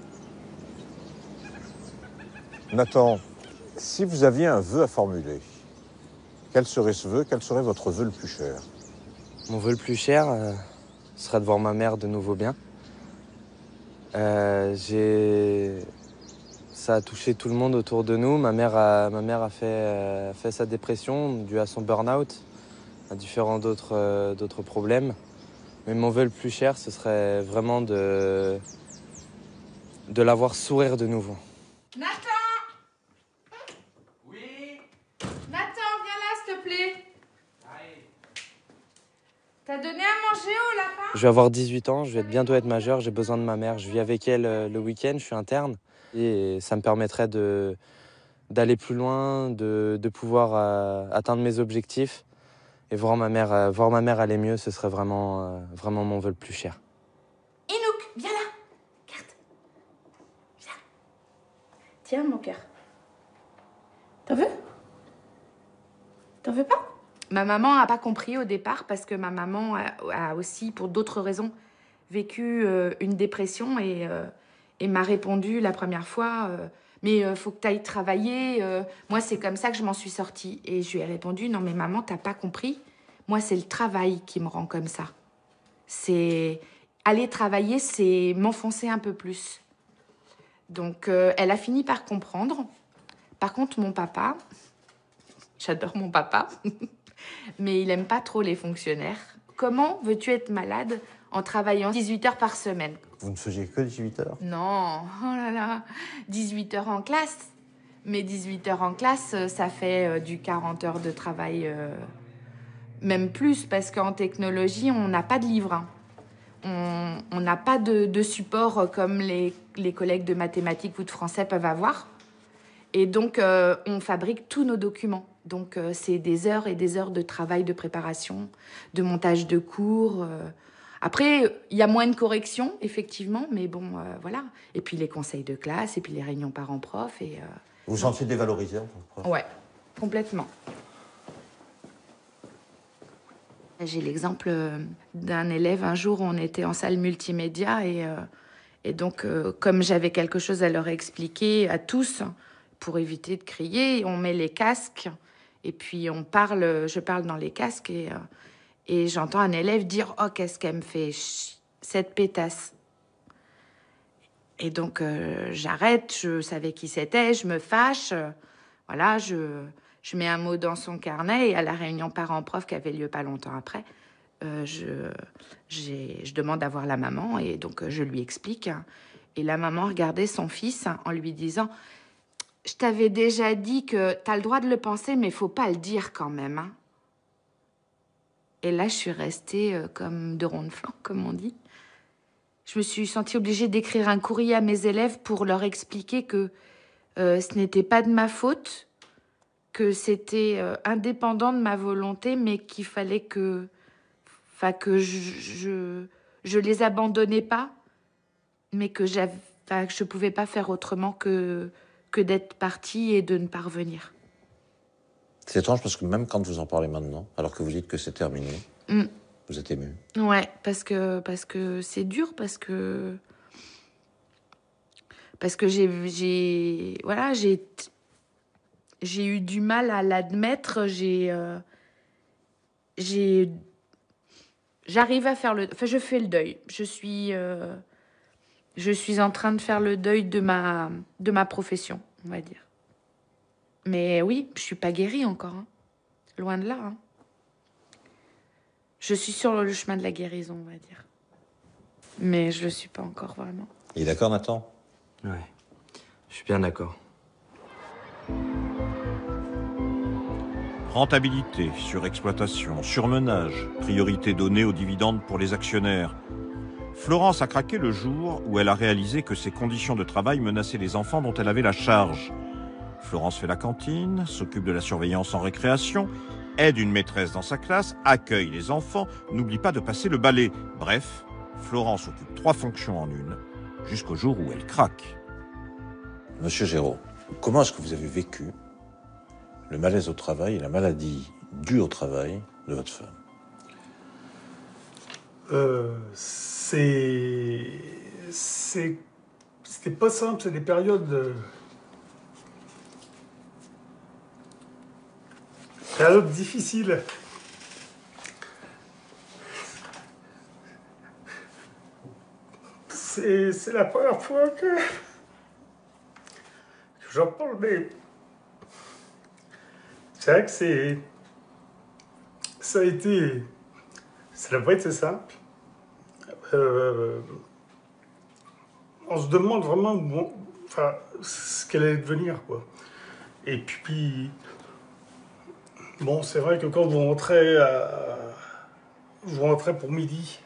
Nathan, si vous aviez un vœu à formuler, quel serait ce vœu? Quel serait votre vœu le plus cher? Mon vœu le plus cher serait de voir ma mère de nouveau bien. Ça a touché tout le monde autour de nous. Ma mère a fait sa dépression due à son burn-out, à différents d'autres problèmes. Mais mon vœu le plus cher, ce serait vraiment de la voir sourire de nouveau. Nathan! Oui? Nathan, viens là, s'il te plaît. T'as donné à manger au lapin? Je vais avoir 18 ans, je vais bientôt être majeur, j'ai besoin de ma mère. Je vis avec elle le week-end, je suis interne. Et ça me permettrait d'aller plus loin, de pouvoir atteindre mes objectifs. Et voir ma mère aller mieux, ce serait vraiment mon vœu le plus cher. Inouk, viens là. Regarde. Viens. Tiens, mon cœur. T'en veux? T'en veux pas? Ma maman n'a pas compris au départ parce que ma maman a aussi, pour d'autres raisons, vécu une dépression et m'a répondu la première fois mais faut que tu ailles travailler. Moi, c'est comme ça que je m'en suis sortie. Et je lui ai répondu non, mais maman, t'as pas compris. Moi, c'est le travail qui me rend comme ça. C'est aller travailler, c'est m'enfoncer un peu plus. Donc, elle a fini par comprendre. Par contre, mon papa, j'adore mon papa, mais il aime pas trop les fonctionnaires. Comment veux-tu être malade en travaillant 18 heures par semaine? Vous ne faisiez que 18 heures? Non, oh là là, 18 heures en classe. Mais 18 heures en classe, ça fait du 40 heures de travail, même plus, parce qu'en technologie, on n'a pas de livre. Hein. On n'a pas de support comme les collègues de mathématiques ou de français peuvent avoir. Et donc, on fabrique tous nos documents. Donc, c'est des heures et des heures de travail de préparation, de montage de cours. Après, il y a moins de corrections, effectivement, mais bon, voilà. Et puis, les conseils de classe, et puis les réunions parents-prof. Vous vous sentiez dévalorisé en tant que prof? Ouais, complètement. J'ai l'exemple d'un élève. Un jour, on était en salle multimédia et donc, comme j'avais quelque chose à leur expliquer à tous, pour éviter de crier, on met les casques et puis je parle dans les casques et j'entends un élève dire « Oh, qu'est-ce qu'elle me fait, cette pétasse !» Et donc, j'arrête, je savais qui c'était, je me fâche, voilà, je mets un mot dans son carnet et à la réunion parents-prof qui avait lieu pas longtemps après, je demande à voir la maman et donc je lui explique. Et la maman regardait son fils en lui disant « Je t'avais déjà dit que t'as le droit de le penser, mais faut pas le dire quand même. Hein. » Et là, je suis restée comme de ronde flanc, comme on dit. Je me suis sentie obligée d'écrire un courrier à mes élèves pour leur expliquer que ce n'était pas de ma faute, que c'était indépendant de ma volonté, mais qu'il fallait que je les abandonnais pas, mais que je pouvais pas faire autrement que d'être partie et de ne pas revenir. C'est étrange parce que même quand vous en parlez maintenant, alors que vous dites que c'est terminé, vous êtes ému. Ouais, parce que c'est dur, parce que j'ai eu du mal à l'admettre. J'arrive à faire je fais le deuil. Je suis en train de faire le deuil de ma profession, on va dire. Mais oui, je suis pas guérie encore. Hein. Loin de là. Hein. Je suis sur le chemin de la guérison, on va dire. Mais je le suis pas encore vraiment. Il est d'accord, Nathan? Ouais, je suis bien d'accord. Rentabilité, surexploitation, surmenage, priorité donnée aux dividendes pour les actionnaires. Florence a craqué le jour où elle a réalisé que ses conditions de travail menaçaient les enfants dont elle avait la charge. Florence fait la cantine, s'occupe de la surveillance en récréation, aide une maîtresse dans sa classe, accueille les enfants, n'oublie pas de passer le balai. Bref, Florence occupe 3 fonctions en une, jusqu'au jour où elle craque. Monsieur Géraud, comment est-ce que vous avez vécu le malaise au travail et la maladie due au travail de votre femme? C'était pas simple, c'est des périodes difficiles. C'est la première fois que j'en parle, mais c'est vrai que ça n'a pas été simple. On se demande vraiment ce qu'elle allait devenir, quoi. Et puis, bon, c'est vrai que quand vous rentrez pour midi,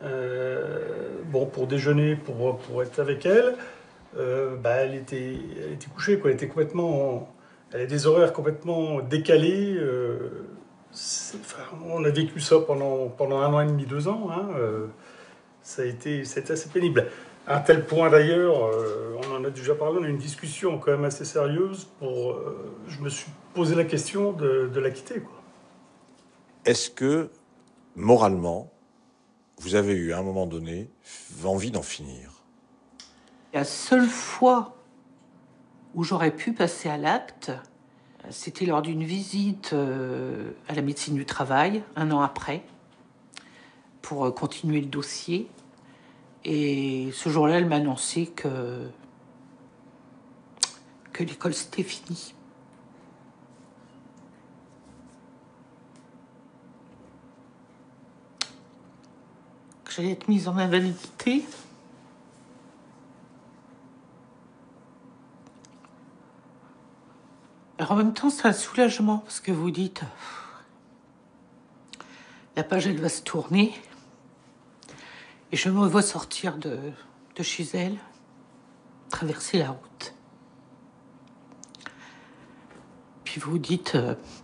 pour déjeuner, pour être avec elle, elle était couchée, quoi. Elle était complètement, elle a des horaires complètement décalés. On a vécu ça pendant 1 an et demi, 2 ans. Hein, c'était assez pénible. À un tel point d'ailleurs, on en a déjà parlé, on a eu une discussion quand même assez sérieuse je me suis posé la question de la quitter, quoi. Est-ce que, moralement, vous avez eu, à un moment donné, envie d'en finir? La seule fois où j'aurais pu passer à l'acte, c'était lors d'une visite à la médecine du travail, 1 an après, pour continuer le dossier. Et ce jour-là, elle m'a annoncé que l'école, c'était fini. Que j'allais être mise en invalidité. Alors en même temps, c'est un soulagement, parce que vous dites, la page, elle va se tourner. Et je me vois sortir de chez elle, traverser la route. Puis vous dites,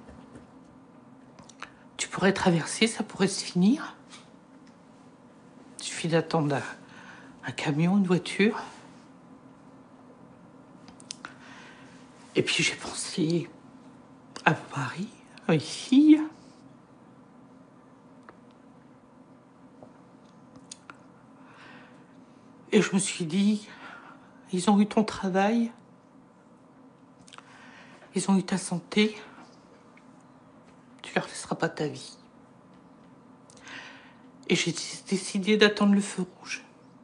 tu pourrais traverser, ça pourrait se finir. Il suffit d'attendre un camion, une voiture. Et puis j'ai pensé à mon mari, à mes filles. Et je me suis dit, ils ont eu ton travail, ils ont eu ta santé, tu leur laisseras pas ta vie. Et j'ai décidé d'attendre le feu rouge.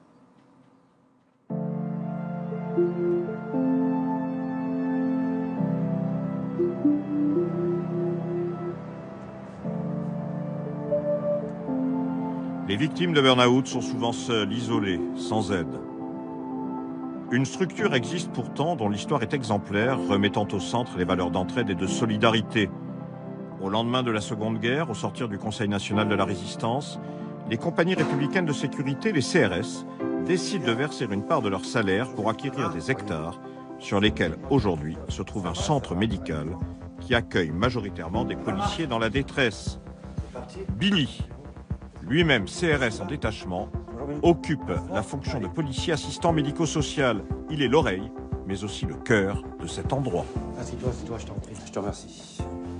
Les victimes de burn-out sont souvent seules, isolées, sans aide. Une structure existe pourtant dont l'histoire est exemplaire, remettant au centre les valeurs d'entraide et de solidarité. Au lendemain de la Seconde Guerre, au sortir du Conseil national de la Résistance, les compagnies républicaines de sécurité, les CRS, décident de verser une part de leur salaire pour acquérir des hectares sur lesquels aujourd'hui se trouve un centre médical qui accueille majoritairement des policiers dans la détresse. Billy, lui-même CRS en détachement, occupe la fonction de policier assistant médico-social. Il est l'oreille, mais aussi le cœur de cet endroit. Assieds-toi, je t'en prie. Je te remercie.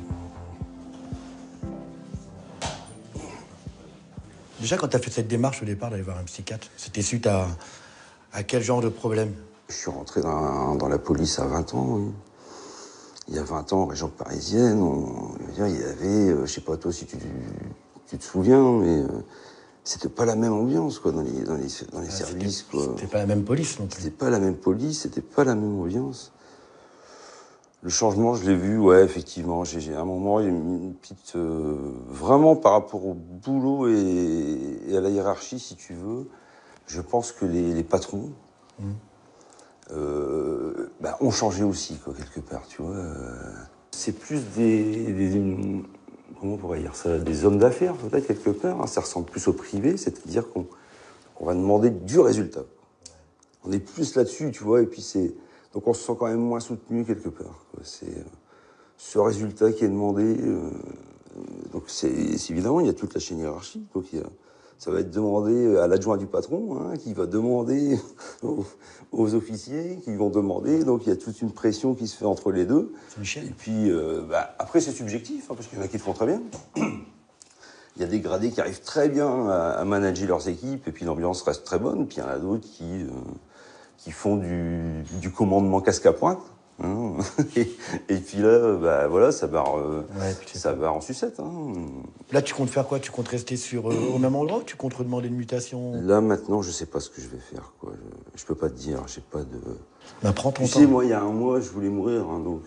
Déjà, quand tu as fait cette démarche au départ d'aller voir un psychiatre, c'était suite à quel genre de problème? Je suis rentré dans la police à 20 ans. Oui. Il y a 20 ans, en région parisienne, il y avait, je sais pas toi si tu te souviens, mais c'était pas la même ambiance quoi, dans les services. C'était pas la même police non plus. C'était pas la même police, c'était pas la même ambiance. Le changement, je l'ai vu, ouais, effectivement. J'ai à un moment, il y a une petite... vraiment par rapport au boulot et à la hiérarchie, si tu veux, je pense que les patrons ont changé aussi, quoi, quelque part, tu vois. C'est plus comment on pourrait dire ça, des hommes d'affaires, peut-être, quelque part. Hein. Ça ressemble plus au privé, c'est-à-dire qu'on va demander du résultat. On est plus là-dessus, tu vois, et puis donc on se sent quand même moins soutenu quelque part, quoi. C'est ce résultat qui est demandé. Donc c'est évidemment, il y a toute la chaîne hiérarchique. Donc ça va être demandé à l'adjoint du patron, hein, qui va demander aux officiers, qui vont demander. Donc il y a toute une pression qui se fait entre les deux. Et puis après c'est subjectif, hein, parce qu'il y en a qui le font très bien. Il y a des gradés qui arrivent très bien à manager leurs équipes, et puis l'ambiance reste très bonne. Puis il y en a d'autres qui font du commandement casque à pointe. Hein. Et puis là, voilà, ça barre en sucette. Hein. Là, tu comptes faire quoi? Tu comptes rester au même endroit ou tu comptes redemander une mutation? Là, maintenant, je sais pas ce que je vais faire, quoi. Je peux pas te dire, j'ai pas de... Bah, prends ton temps. Tu sais, moi, il y a un mois, je voulais mourir, hein, donc...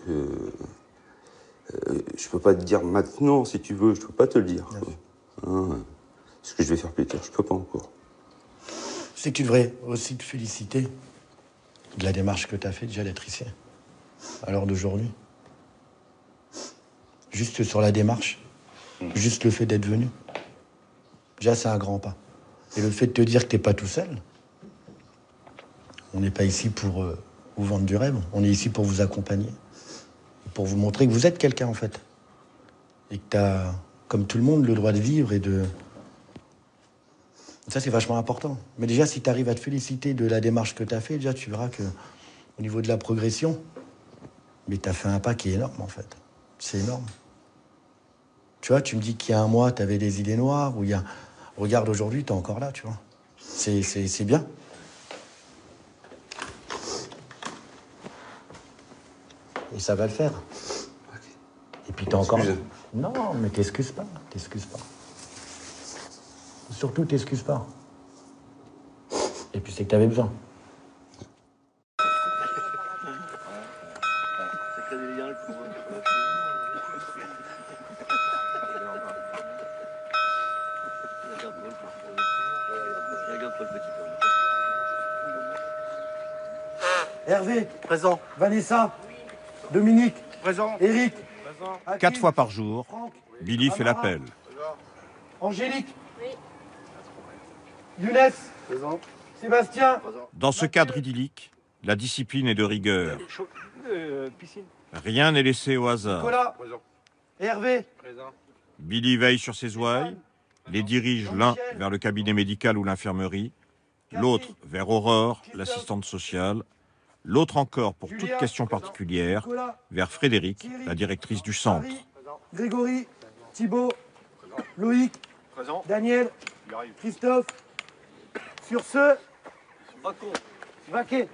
je peux pas te dire maintenant, si tu veux, je peux pas te le dire. Hein. Ce que je vais faire plus tard, je peux pas encore. C'est que tu devrais aussi te féliciter de la démarche que tu as fait déjà d'être ici, à l'heure d'aujourd'hui. Juste sur la démarche, juste le fait d'être venu, déjà c'est un grand pas. Et le fait de te dire que t'es pas tout seul, on n'est pas ici pour vous vendre du rêve, on est ici pour vous accompagner, pour vous montrer que vous êtes quelqu'un en fait. Et que t'as, comme tout le monde, le droit de vivre et de... Ça, c'est vachement important. Mais déjà, si tu arrives à te féliciter de la démarche que tu as fait, déjà, tu verras que au niveau de la progression, mais tu as fait un pas qui est énorme, en fait. C'est énorme. Tu vois, tu me dis qu'il y a un mois, tu avais des idées noires, ou il y a... Regarde, aujourd'hui, tu es encore là, tu vois. C'est bien. Et ça va le faire. Et puis, tu es encore... Non, mais t'excuses pas. T'excuses pas. Surtout, t'excuses pas. Et puis c'est que t'avais besoin. Hervé, présent. Vanessa, Dominique, présent. Eric, présent. 4 fois par jour, Billy fait l'appel. Angélique. Younes, présent. Sébastien. Dans ce cadre idyllique, la discipline est de rigueur. Rien n'est laissé au hasard. Nicolas. Présent. Hervé. Présent. Billy veille sur ses ouailles, les dirige l'un vers le cabinet médical ou l'infirmerie, l'autre vers Aurore, l'assistante sociale, l'autre encore pour toute question particulière, vers Frédéric, la directrice du centre. Grégory, Thibault, Loïc, Daniel, Christophe. Sur ce, vaquer.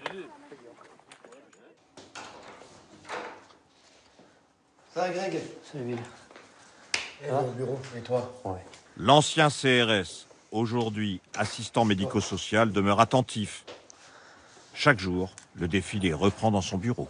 Ça va, Greg? Salut, Bill. Et au bureau, et toi? Ouais. L'ancien CRS, aujourd'hui assistant médico-social, demeure attentif. Chaque jour, le défilé reprend dans son bureau.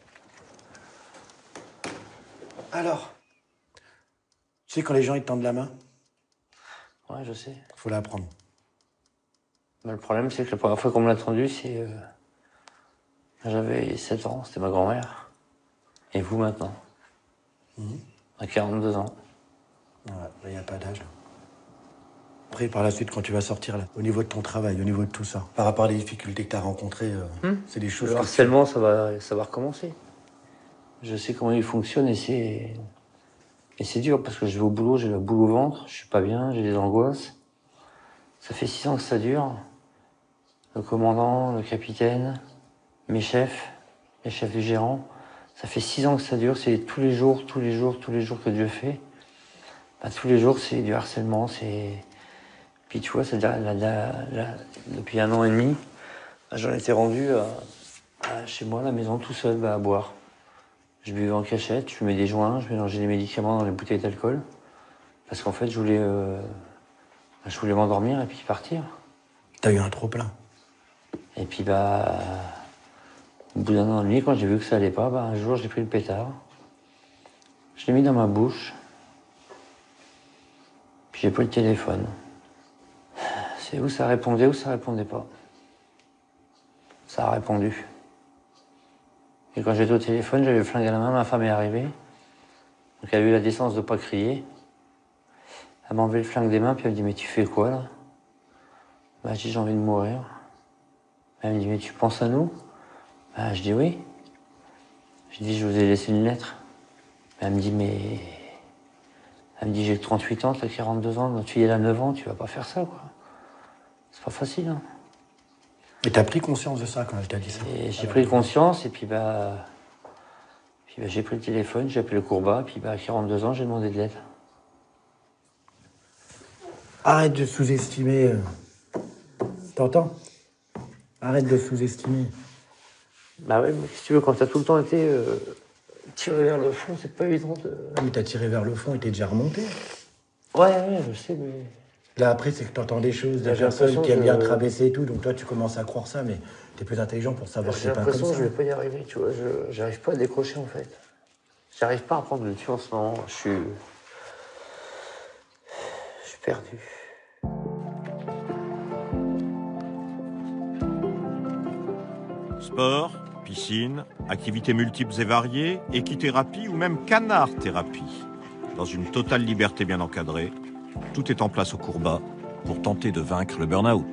Alors, tu sais quand les gens ils te tendent la main? Ouais, je sais. Faut la prendre. Mais le problème, c'est que la première fois qu'on me l'a tendu, c'est... J'avais 7 ans, c'était ma grand-mère. Et vous, maintenant? À 42 ans. Ouais, là, il n'y a pas d'âge. Après, par la suite, quand tu vas sortir, là, au niveau de ton travail, au niveau de tout ça, par rapport à les difficultés que tu as rencontrées, c'est des choses... Le harcèlement, ça va recommencer. Je sais comment il fonctionne et c'est dur, parce que je vais au boulot, j'ai la boule au ventre, je suis pas bien, j'ai des angoisses. Ça fait 6 ans que ça dure. Le commandant, le capitaine, mes chefs, les chefs du gérant. Ça fait 6 ans que ça dure, c'est tous les jours que Dieu fait. Bah, tous les jours, c'est du harcèlement, c'est... Puis tu vois, depuis 1 an et demi, j'en étais rendu chez moi à la maison tout seul à boire. Je buvais en cachette, je fumais des joints, je mélangeais des médicaments dans les bouteilles d'alcool. Parce qu'en fait, je voulais m'endormir et puis partir. T'as eu un trop-plein. Et puis au bout d'1 an et demi, quand j'ai vu que ça allait pas, un jour j'ai pris le pétard. Je l'ai mis dans ma bouche. Puis j'ai pris le téléphone. C'est où ça répondait ou ça répondait pas. Ça a répondu. Et quand j'étais au téléphone, j'avais le flingue à la main, ma femme est arrivée. Donc elle a eu la décence de pas crier. Elle m'a enlevé le flingue des mains, puis elle me dit, mais tu fais quoi là? Bah, j'ai envie de mourir. Elle me dit, mais tu penses à nous? Bah, je dis oui. Je dis, je vous ai laissé une lettre. Elle me dit, mais... Elle me dit, j'ai que 38 ans, t'as 42 ans, notre fille elle a 9 ans, tu vas pas faire ça, quoi. C'est pas facile, hein. Et t'as pris conscience de ça quand elle t'a dit ça? Et j'ai pris conscience, et puis j'ai pris le téléphone, j'ai appelé le Courbat, puis à 42 ans, j'ai demandé de l'aide. Arrête de sous-estimer. T'entends? Arrête de sous-estimer. Bah ouais, mais si tu veux, quand t'as tout le temps été tiré vers le fond, c'est pas évident de... Mais t'as tiré vers le fond et t'es déjà remonté. Ouais, je sais, mais... Là, après, c'est que t'entends des choses, des personnes qui aiment bien te rabaisser et tout, donc toi, tu commences à croire ça, mais t'es plus intelligent pour savoir que c'est pas comme ça. J'ai l'impression que je vais pas y arriver, tu vois. J'arrive pas à décrocher, en fait. J'arrive pas à prendre le dessus en ce moment. Je suis perdu. Sport, piscine, activités multiples et variées, équithérapie ou même canard-thérapie. Dans une totale liberté bien encadrée, tout est en place au Courbat pour tenter de vaincre le burn-out.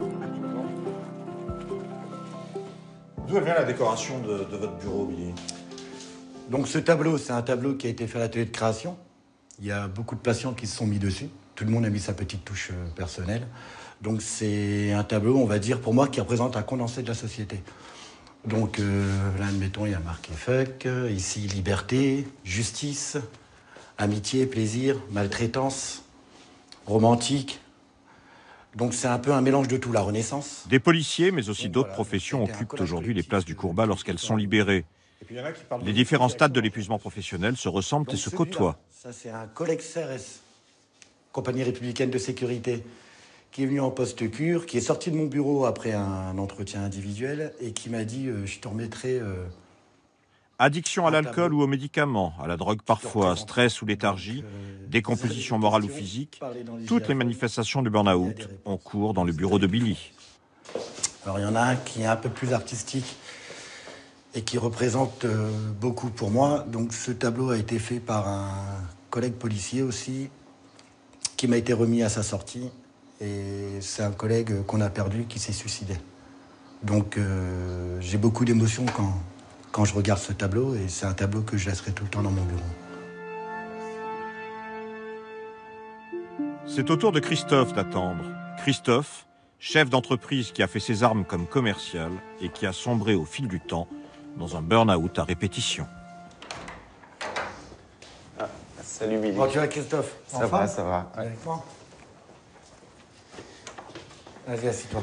D'où vient la décoration de votre bureau, Billy? Donc ce tableau, c'est un tableau qui a été fait à l'atelier de création. Il y a beaucoup de patients qui se sont mis dessus. Tout le monde a mis sa petite touche personnelle. Donc c'est un tableau, on va dire, pour moi, qui représente un condensé de la société. Donc là, admettons, il y a marqué fuck, ici liberté, justice, amitié, plaisir, maltraitance, romantique. Donc c'est un peu un mélange de tout, la Renaissance. Des policiers, mais aussi d'autres professions occupent aujourd'hui les places du Courbat lorsqu'elles sont libérées. Les différents stades de l'épuisement professionnel se ressemblent et se côtoient. Ça, c'est un collègue CRS, Compagnie républicaine de sécurité, qui est venu en post-cure, qui est sorti de mon bureau après un entretien individuel et qui m'a dit je te remettrai... Addiction à l'alcool ou aux médicaments, à la drogue parfois, stress ou léthargie, décomposition morale ou physique, toutes les manifestations du burn-out ont cours dans le bureau de Billy. Alors il y en a un qui est un peu plus artistique et qui représente beaucoup pour moi. Donc ce tableau a été fait par un collègue policier aussi, qui m'a été remis à sa sortie. Et c'est un collègue qu'on a perdu qui s'est suicidé. Donc j'ai beaucoup d'émotions quand je regarde ce tableau, et c'est un tableau que je laisserai tout le temps dans mon bureau. C'est au tour de Christophe d'attendre. Christophe, chef d'entreprise qui a fait ses armes comme commercial et qui a sombré au fil du temps dans un burn-out à répétition. Ah, salut Billy. Bon, tu vas Christophe? Ça va, ça va. Ouais. Vas-y, assis-toi.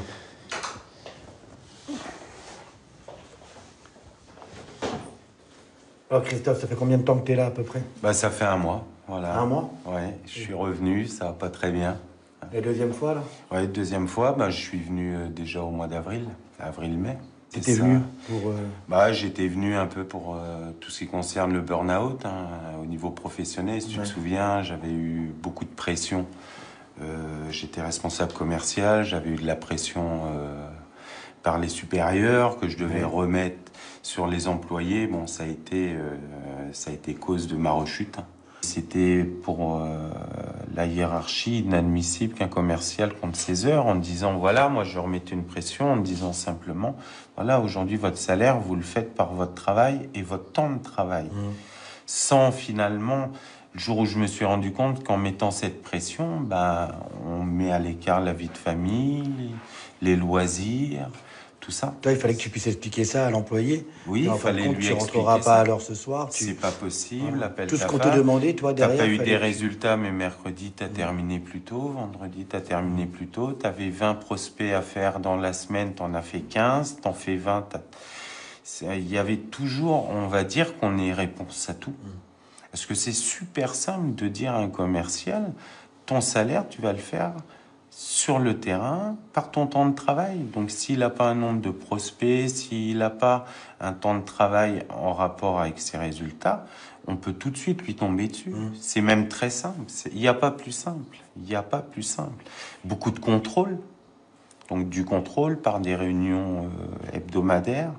Alors Christophe, ça fait combien de temps que tu es là à peu près? Bah ça fait un mois, voilà. Un mois? Ouais, je suis revenu, ça va pas très bien. La deuxième fois là? Ouais, deuxième fois, bah je suis venu déjà au mois d'avril, avril-mai. T'étais venu pour... Bah j'étais venu un peu pour tout ce qui concerne le burn-out, hein, au niveau professionnel. Si tu te souviens, j'avais eu beaucoup de pression. J'étais responsable commercial, j'avais eu de la pression par les supérieurs que je devais remettre sur les employés. Bon, ça a été cause de ma rechute. C'était pour la hiérarchie inadmissible qu'un commercial compte ses heures en disant voilà, moi je remettais une pression en disant simplement voilà, aujourd'hui votre salaire vous le faites par votre travail et votre temps de travail. Sans finalement, le jour où je me suis rendu compte qu'en mettant cette pression, bah, on met à l'écart la vie de famille, les loisirs, tout ça. Toi, il fallait que tu puisses expliquer ça à l'employé. Oui, il fallait lui expliquer ça. Tu rentreras pas à l'heure ce soir. C'est pas possible, appelle ta femme. Tout ce qu'on te demandait, toi, derrière... T'as pas eu des résultats, mais mercredi, t'as terminé plus tôt. Vendredi, t'as terminé plus tôt. T'avais 20 prospects à faire dans la semaine, t'en as fait 15. T'en fais 20. Il y avait toujours, on va dire, qu'on ait réponse à tout. Parce que c'est super simple de dire à un commercial, ton salaire, tu vas le faire sur le terrain, par ton temps de travail. Donc s'il n'a pas un nombre de prospects, s'il n'a pas un temps de travail en rapport avec ses résultats, on peut tout de suite lui tomber dessus. C'est même très simple. Il n'y a pas plus simple. Il n'y a pas plus simple. Beaucoup de contrôle. Donc du contrôle par des réunions hebdomadaires,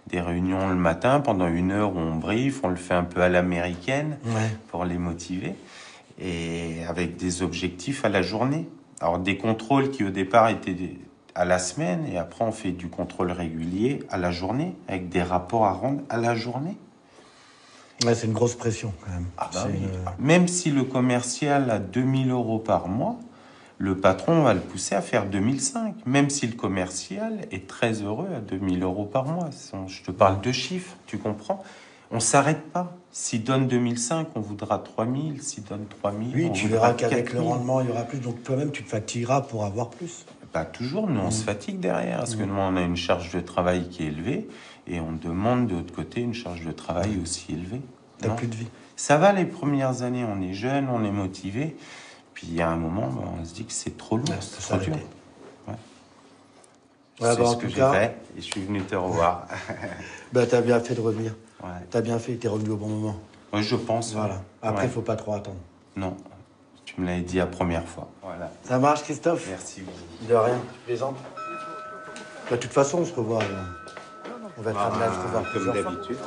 des réunions le matin, pendant 1 heure où on brief, on le fait un peu à l'américaine pour les motiver, et avec des objectifs à la journée. Alors des contrôles qui au départ étaient à la semaine, et après on fait du contrôle régulier à la journée, avec des rapports à rendre à la journée. Ouais, c'est une grosse pression quand même. Ah bah oui. Même si le commercial a 2 000 € par mois, le patron va le pousser à faire 2 500, même si le commercial est très heureux à 2 000 € par mois. Je te parle de chiffres, tu comprends? On ne s'arrête pas. S'il donne 2 500, on voudra 3 000. S'il donne 3 000, oui, on tu voudra verras qu'avec 4 000. le rendement, il y aura plus. Donc toi-même, tu te fatigueras pour avoir plus. Pas toujours, nous on se fatigue derrière, parce que nous on a une charge de travail qui est élevée, et on demande de l'autre côté une charge de travail aussi élevée. T'as plus de vie. Ça va les premières années, on est jeune, on est motivé, puis il y a un moment, on se dit que c'est trop lourd, c'est trop dur. Ouais. C'est ce que j'ai fait, et je suis venu te revoir. T'as bien fait de revenir. Ouais. T'as bien fait, t'es revenu au bon moment. Oui, je pense. Voilà. Après, faut pas trop attendre. Non, tu me l'avais dit la première fois. Voilà. Ça marche, Christophe? Merci. De rien, tu plaisantes. De toute façon, on se revoit. On va être amené à se revoir comme d'habitude.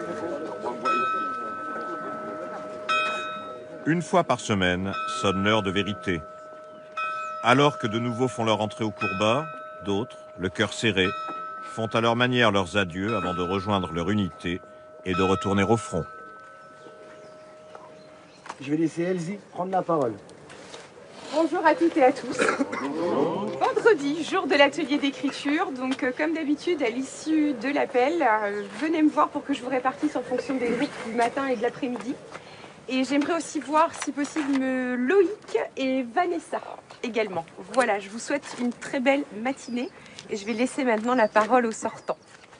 Une fois par semaine sonne l'heure de vérité. Alors que de nouveaux font leur entrée au Courbat, d'autres, le cœur serré, font à leur manière leurs adieux avant de rejoindre leur unité et de retourner au front. Je vais laisser Elsie prendre la parole. Bonjour à toutes et à tous. Vendredi, jour de l'atelier d'écriture. Donc, comme d'habitude, à l'issue de l'appel, venez me voir pour que je vous répartisse en fonction des groupes du matin et de l'après-midi. Et j'aimerais aussi voir, si possible, Loïc et Vanessa également. Voilà, je vous souhaite une très belle matinée et je vais laisser maintenant la parole aux sortants.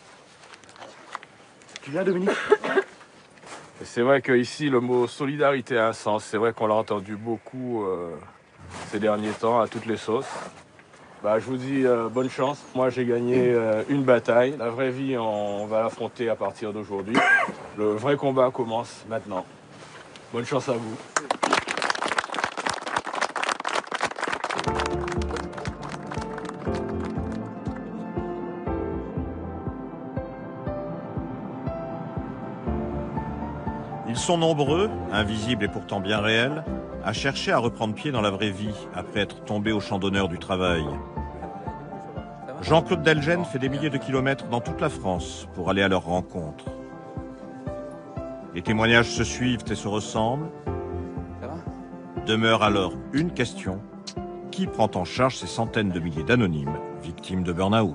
Tu viens, Dominique? C'est vrai qu'ici, le mot solidarité a un sens. C'est vrai qu'on l'a entendu beaucoup ces derniers temps, à toutes les sauces. Je vous dis bonne chance. Moi, j'ai gagné une bataille. La vraie vie, on va l'affronter à partir d'aujourd'hui. Le vrai combat commence maintenant. Bonne chance à vous. Ils sont nombreux, invisibles et pourtant bien réels, à chercher à reprendre pied dans la vraie vie après être tombés au champ d'honneur du travail. Jean-Claude Delgen fait des milliers de kilomètres dans toute la France pour aller à leur rencontre. Les témoignages se suivent et se ressemblent. Demeure alors une question. Qui prend en charge ces centaines de milliers d'anonymes victimes de burn-out ?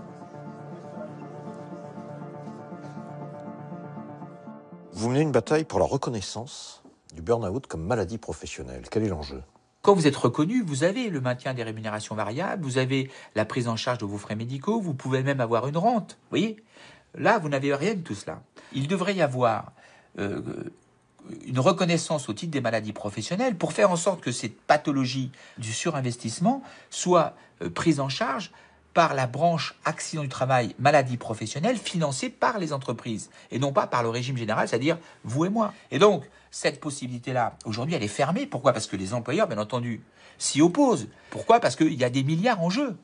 Vous menez une bataille pour la reconnaissance du burn-out comme maladie professionnelle. Quel est l'enjeu ? Quand vous êtes reconnu, vous avez le maintien des rémunérations variables, vous avez la prise en charge de vos frais médicaux, vous pouvez même avoir une rente. Vous voyez ? Là, vous n'avez rien de tout cela. Il devrait y avoir une reconnaissance au titre des maladies professionnelles pour faire en sorte que cette pathologie du surinvestissement soit prise en charge par la branche accident du travail, maladie professionnelle, financée par les entreprises, et non pas par le régime général, c'est-à-dire vous et moi. Et donc, cette possibilité-là, aujourd'hui, elle est fermée. Pourquoi ? Parce que les employeurs, bien entendu, s'y opposent. Pourquoi ? Parce qu'il y a des milliards en jeu.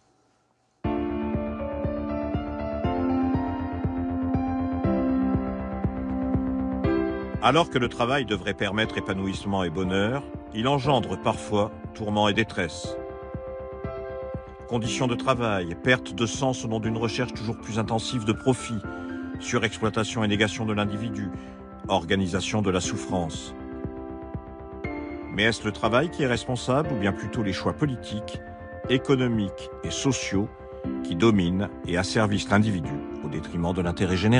Alors que le travail devrait permettre épanouissement et bonheur, il engendre parfois tourments et détresse. Conditions de travail, perte de sens au nom d'une recherche toujours plus intensive de profit, surexploitation et négation de l'individu, organisation de la souffrance. Mais est-ce le travail qui est responsable ou bien plutôt les choix politiques, économiques et sociaux qui dominent et asservissent l'individu au détriment de l'intérêt général ?